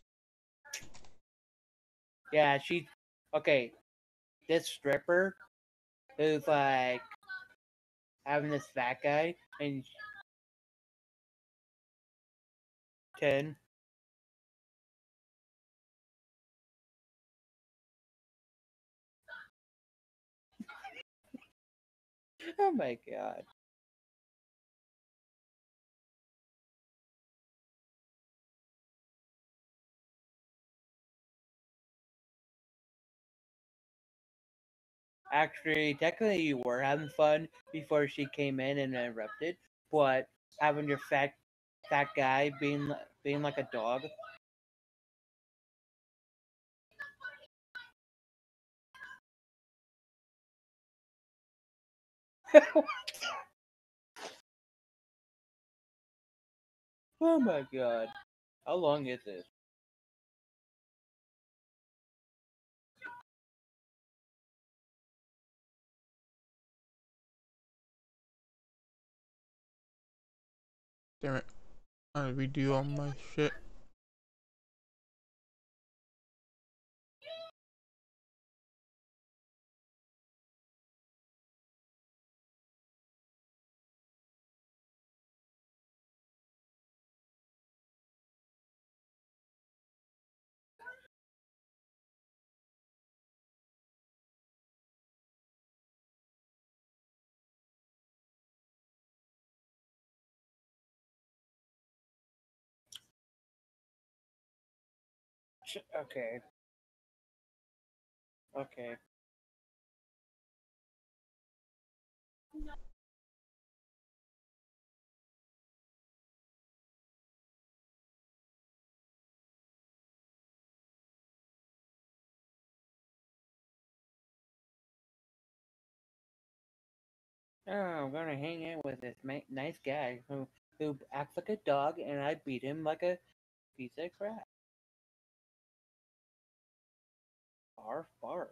Yeah, she. Okay, this stripper who's like having this fat guy and 10. Oh my god. Actually, technically, you were having fun before she came in and interrupted, but having your fat guy being like a dog. Oh my god. How long is this? Damn it. I gotta redo all my shit. Okay. Okay. Oh, I'm gonna hang out with this nice guy who acts like a dog, and I beat him like a piece of crap. Barf, barf.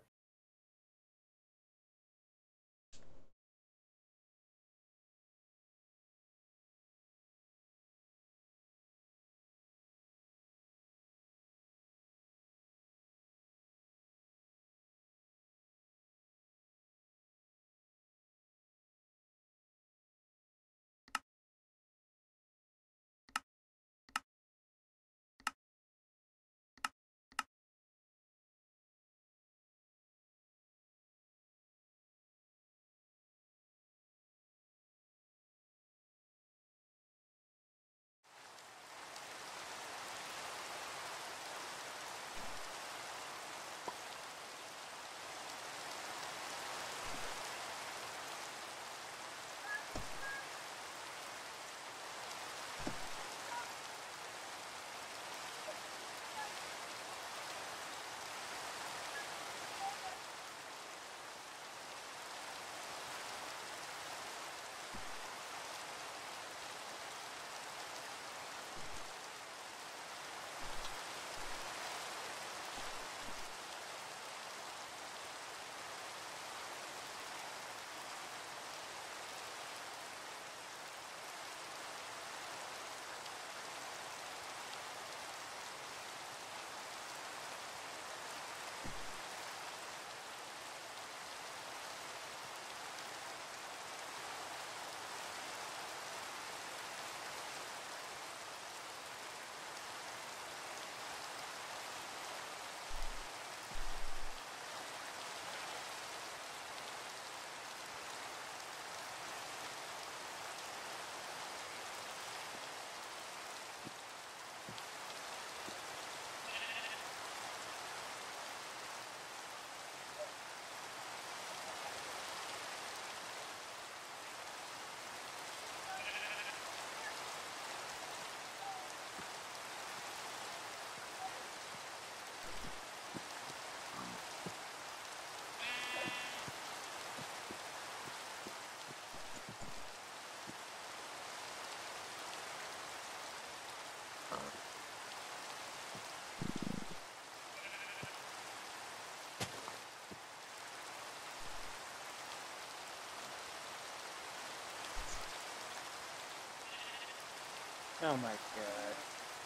Oh my god.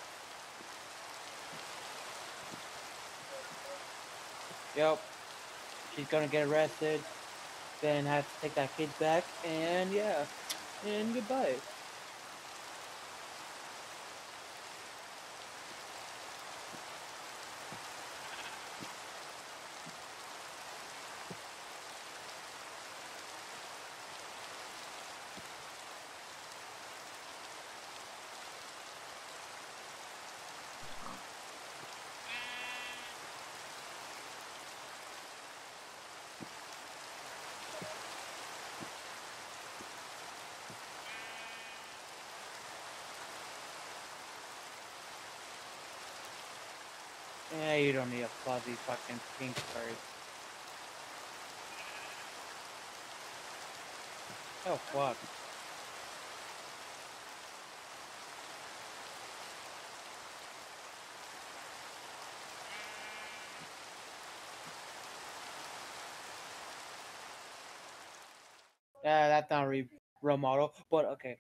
Yep. She's gonna get arrested, then have to take that kid back, and yeah. And goodbye. Yeah, you don't need a fuzzy fucking pink bird. Oh fuck. Yeah, that's not real model, but okay.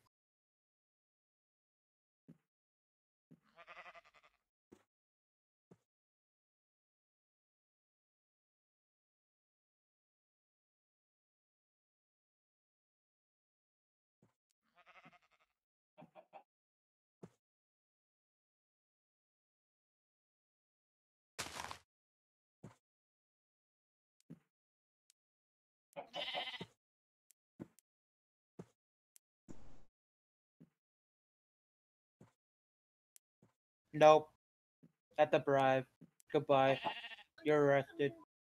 Nope. That's a bribe. Goodbye. You're arrested.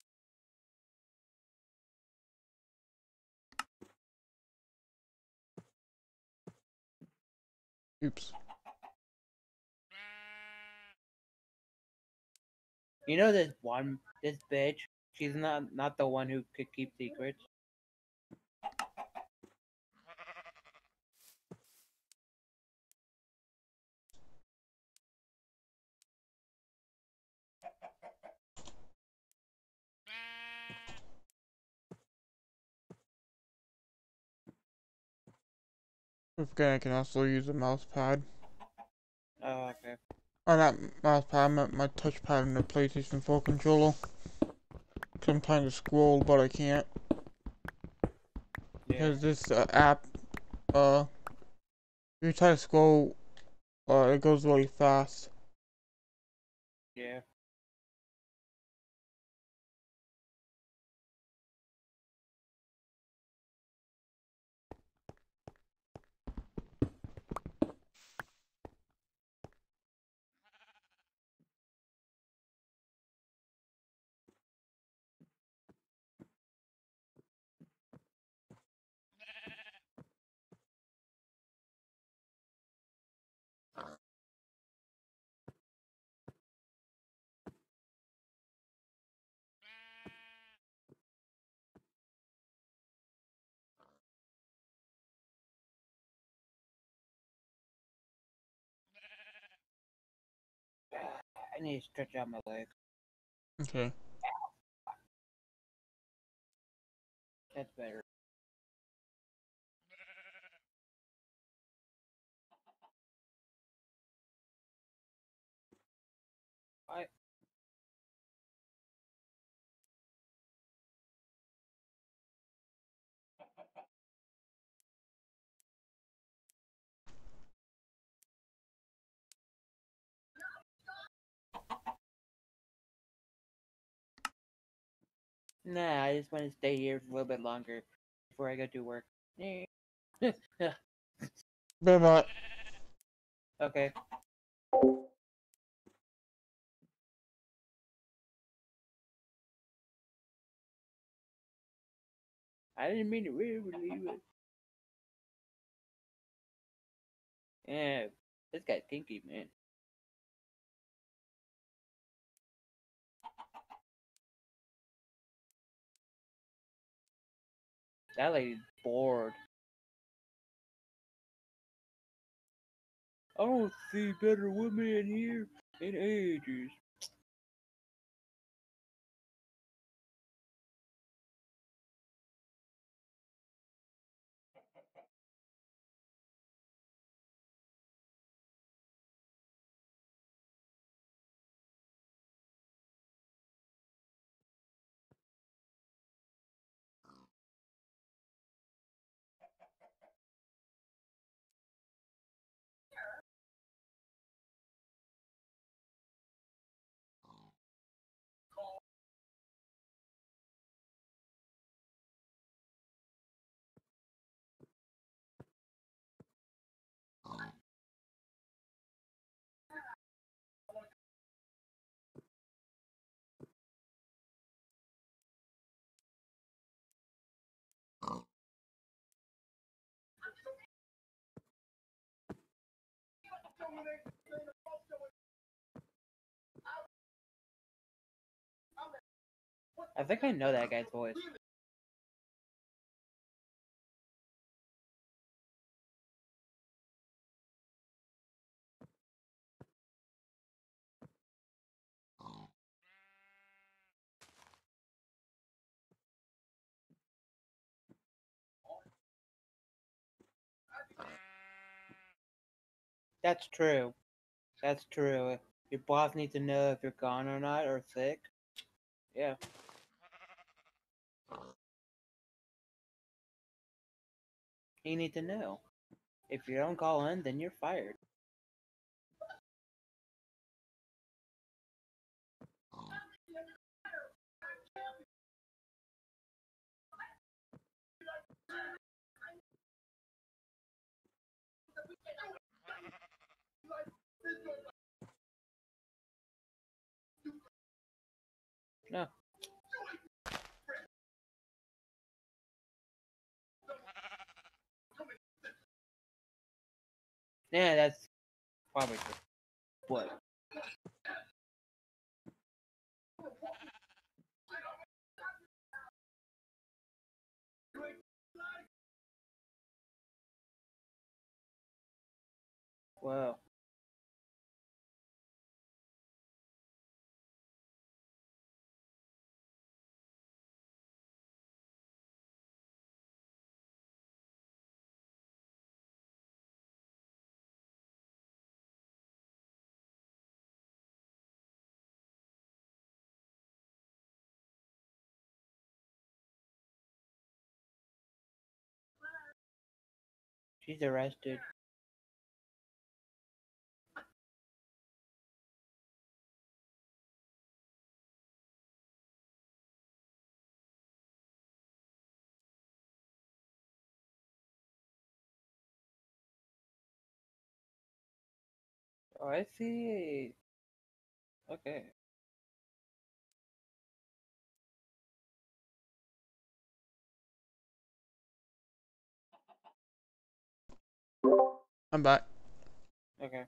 Oops. You know this bitch. She's not the one who could keep secrets. I forget I can also use a mouse pad. Oh, okay. Oh, not mouse pad, I meant my touchpad in the PlayStation 4 controller. Cause I'm trying to scroll, but I can't. Yeah. Because this app, if you try to scroll, it goes really fast. Yeah. I need to stretch out my leg. Okay. That's better. I Nah, I just want to stay here for a little bit longer before I go do work. Bye bye. Okay. I didn't mean to really leave it. Yeah, this guy's kinky, man. That lady's bored. I don't see better women here in ages. I think I know that guy's voice. That's true. That's true. Your boss needs to know if you're gone or not or sick. Yeah. You need to know. If you don't call in, then you're fired. No. Yeah, that's probably true. What? Well, she's arrested. Oh, I see. Okay. I'm back. Okay.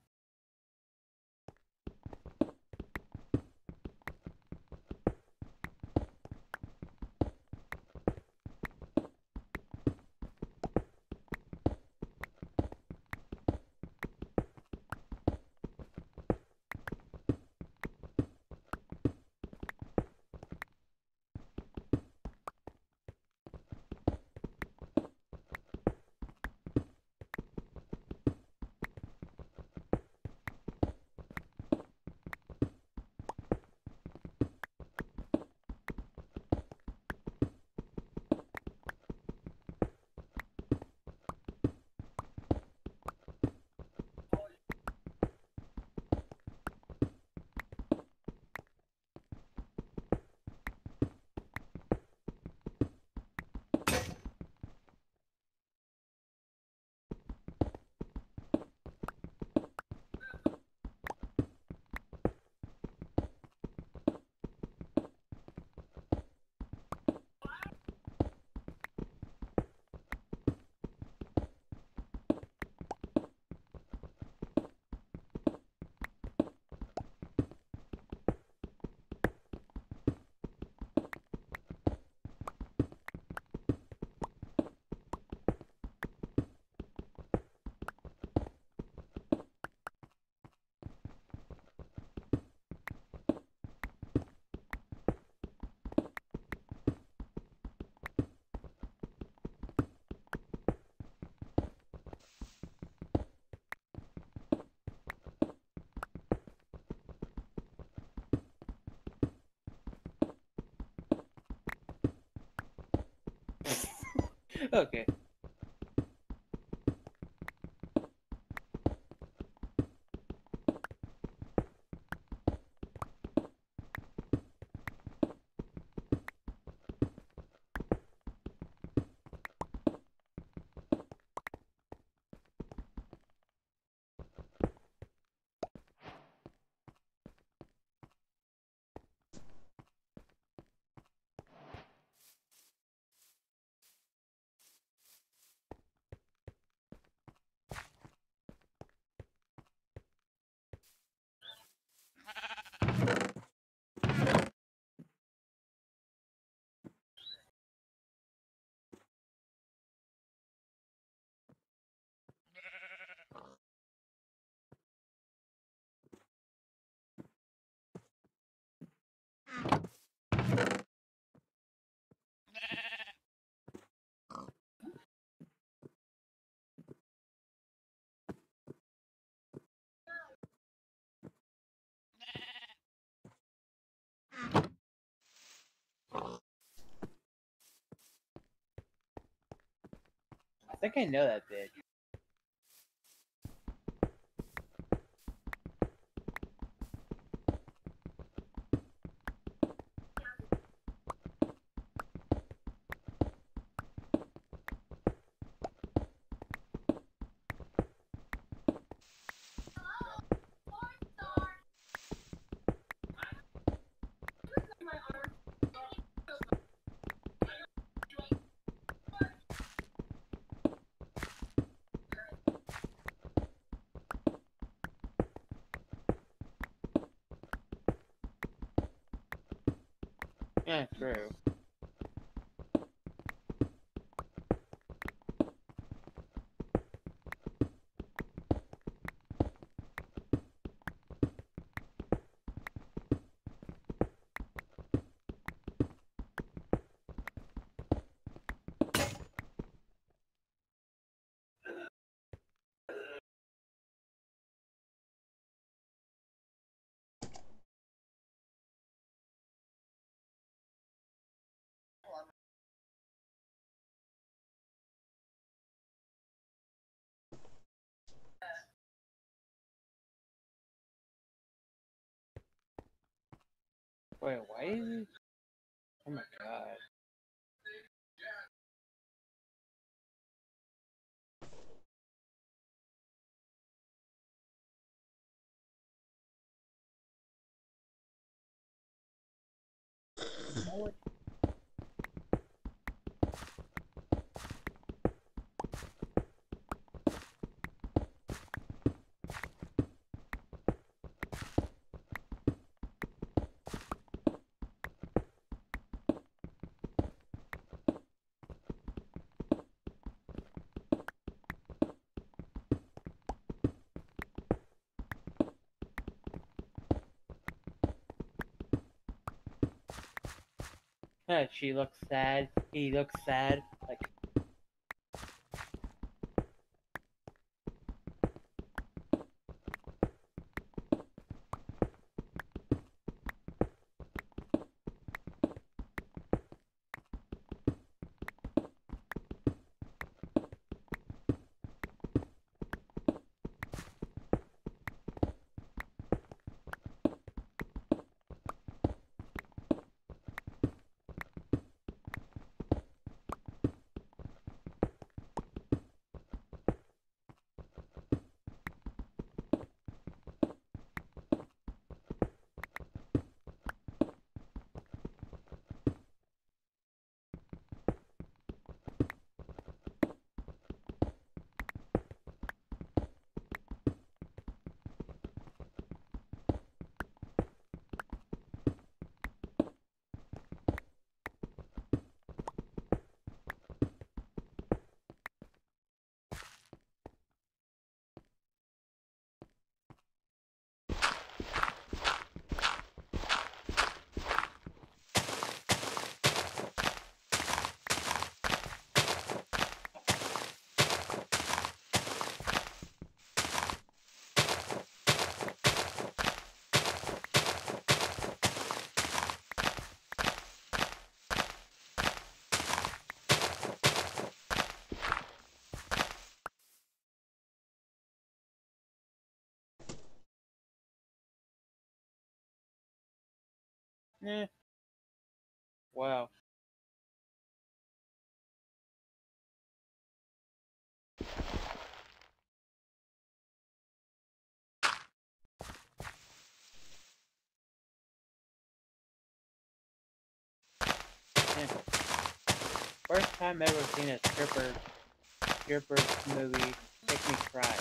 Okay. I think I know that bitch. Yeah, true. Wait, why is it? Oh my god. Yeah, she looks sad. He looks sad. Like, Eh. Wow. Eh. First time ever seen a stripper movie make me cry.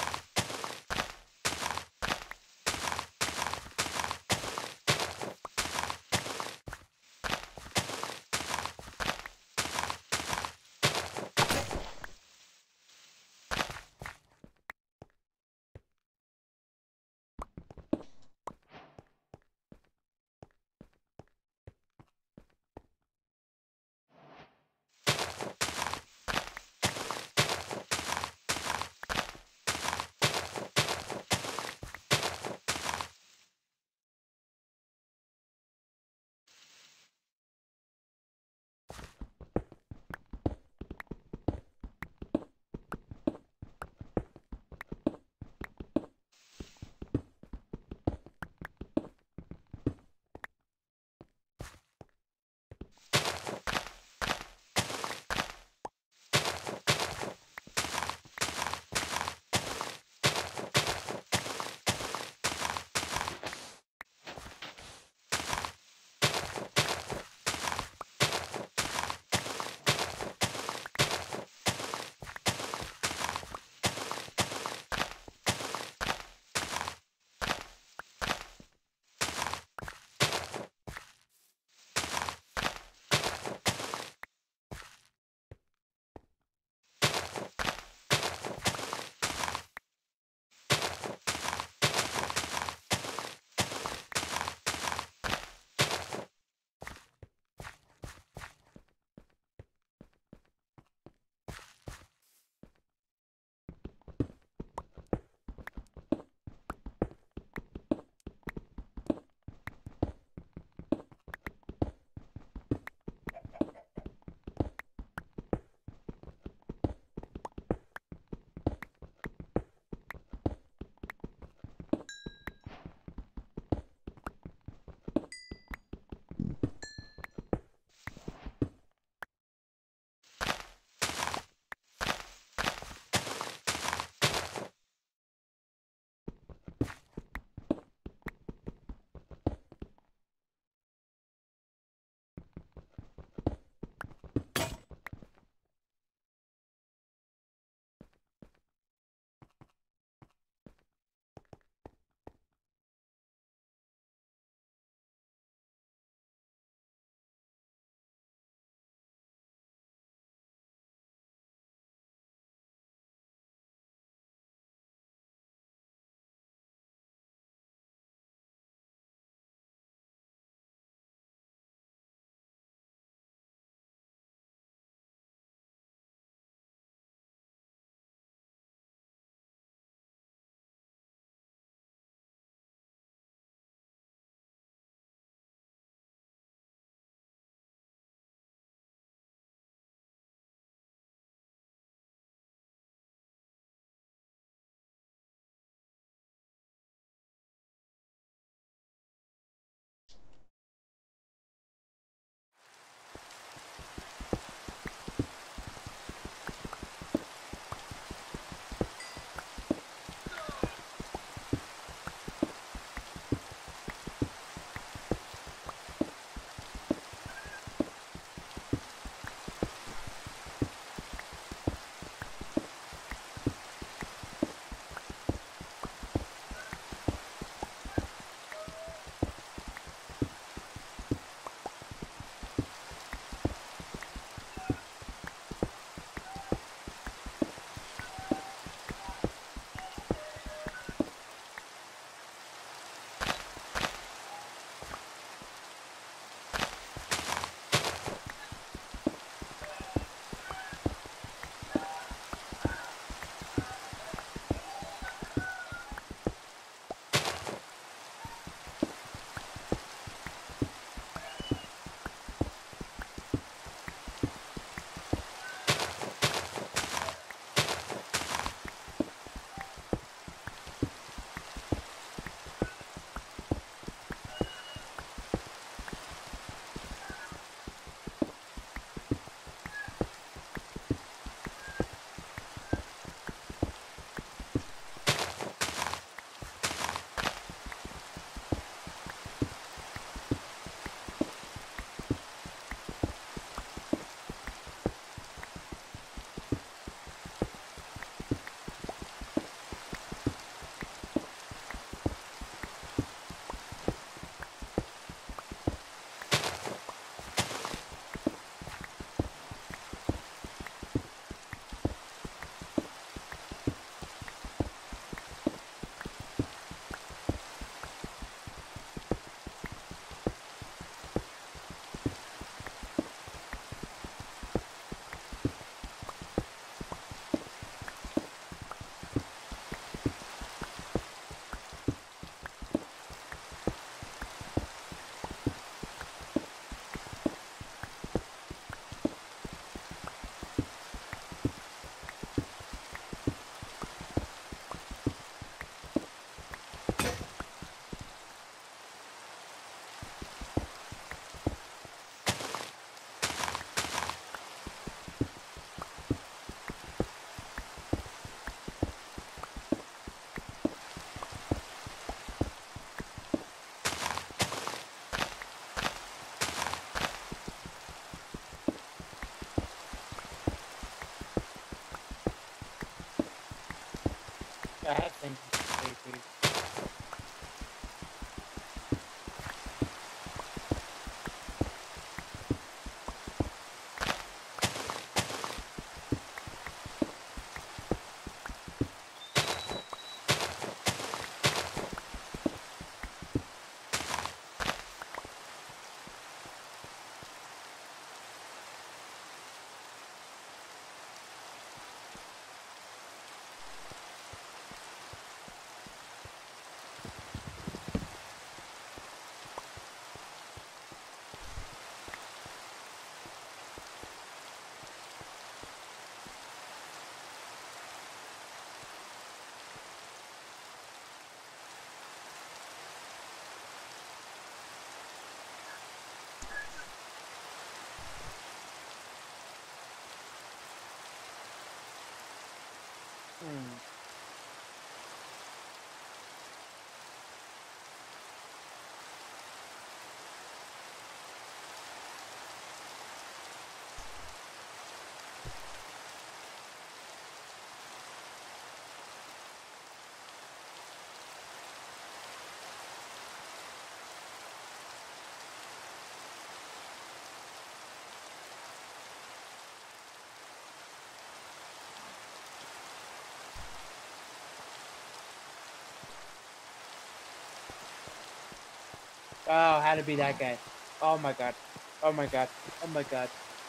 Oh, how to be that guy. Oh my god. Oh my god. Oh my god.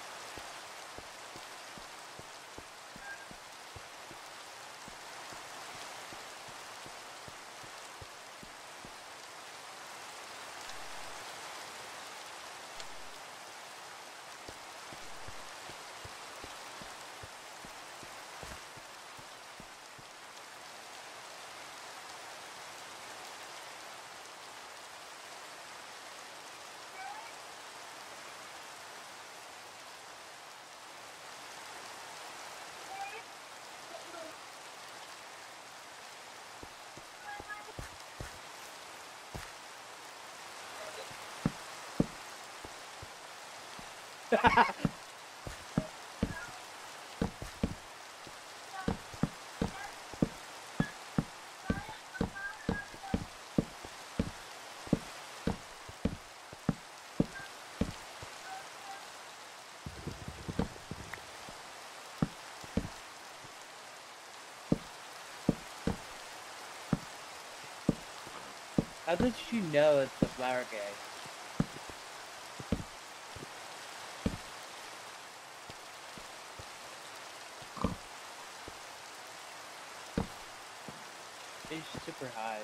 How did you know it's the flower guy? He's super high.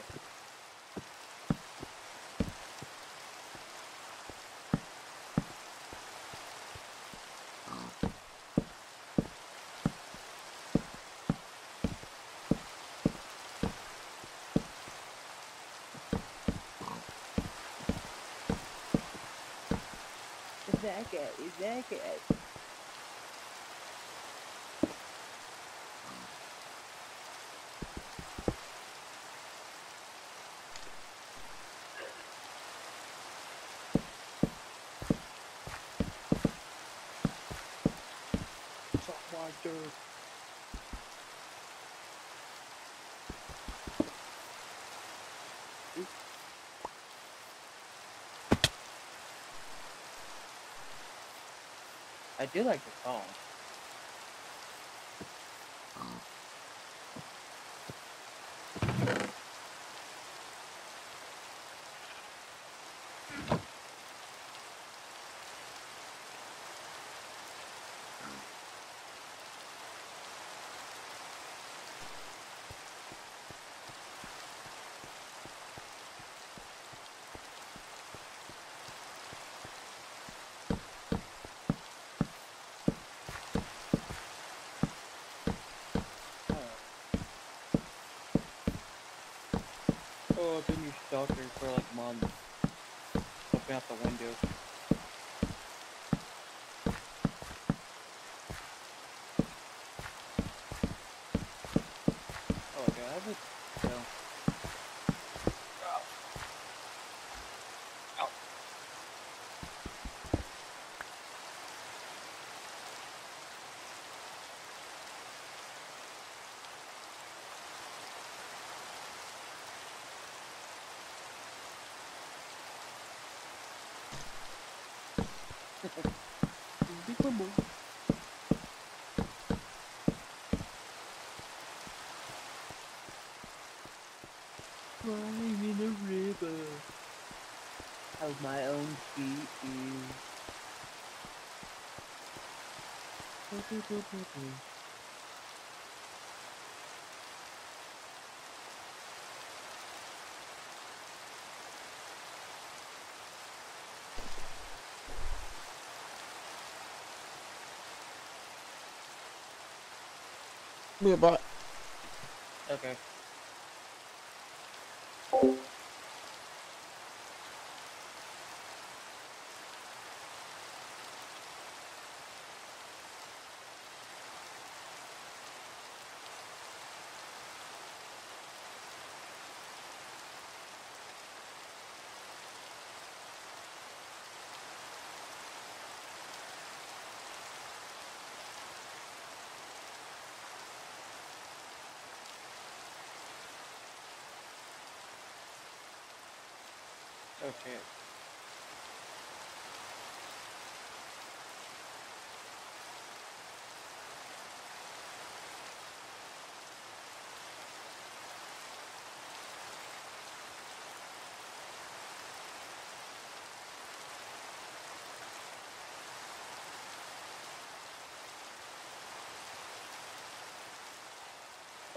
Is that guy? Is that guy? Suck my dirt. I do like the song. Oh, I've been your stalker for like months. Looking out the window. Oh, okay, I would. No. Crying in a river of my own feet. Be about. Okay. Okay.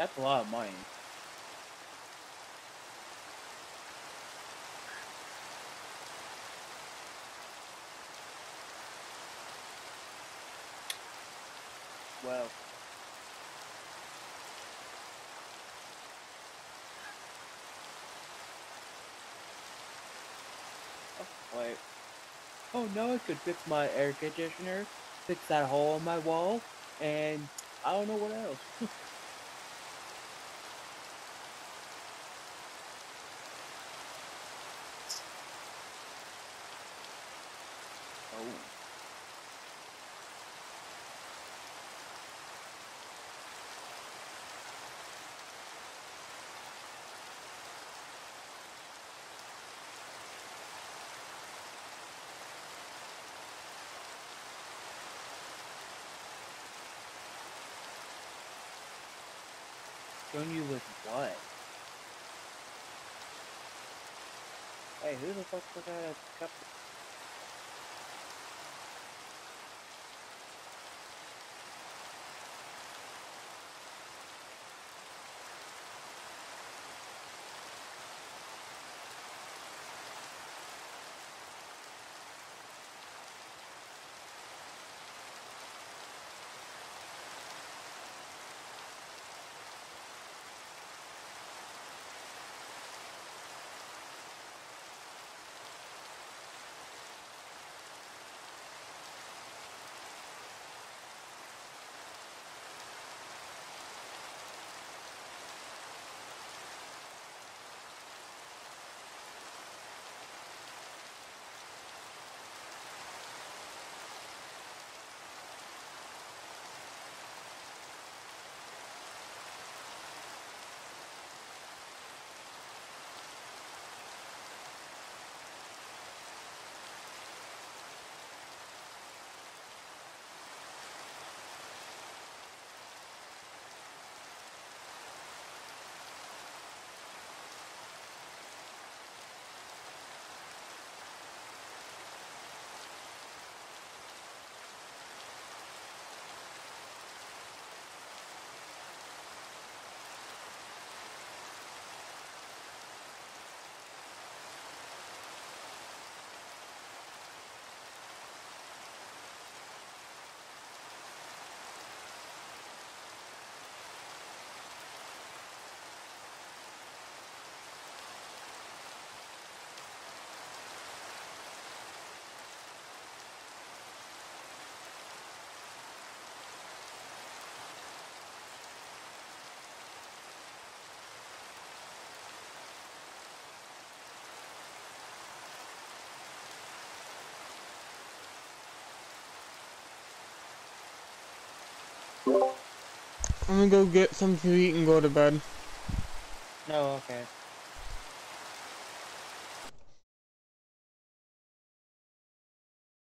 That's a lot of money. Well. Oh, wait. Oh no, I could fix my air conditioner, fix that hole in my wall, and I don't know what else. Oh. Showing you with what? Hey, who the fuck forgot a cup? I'm gonna go get something to eat and go to bed. No, okay.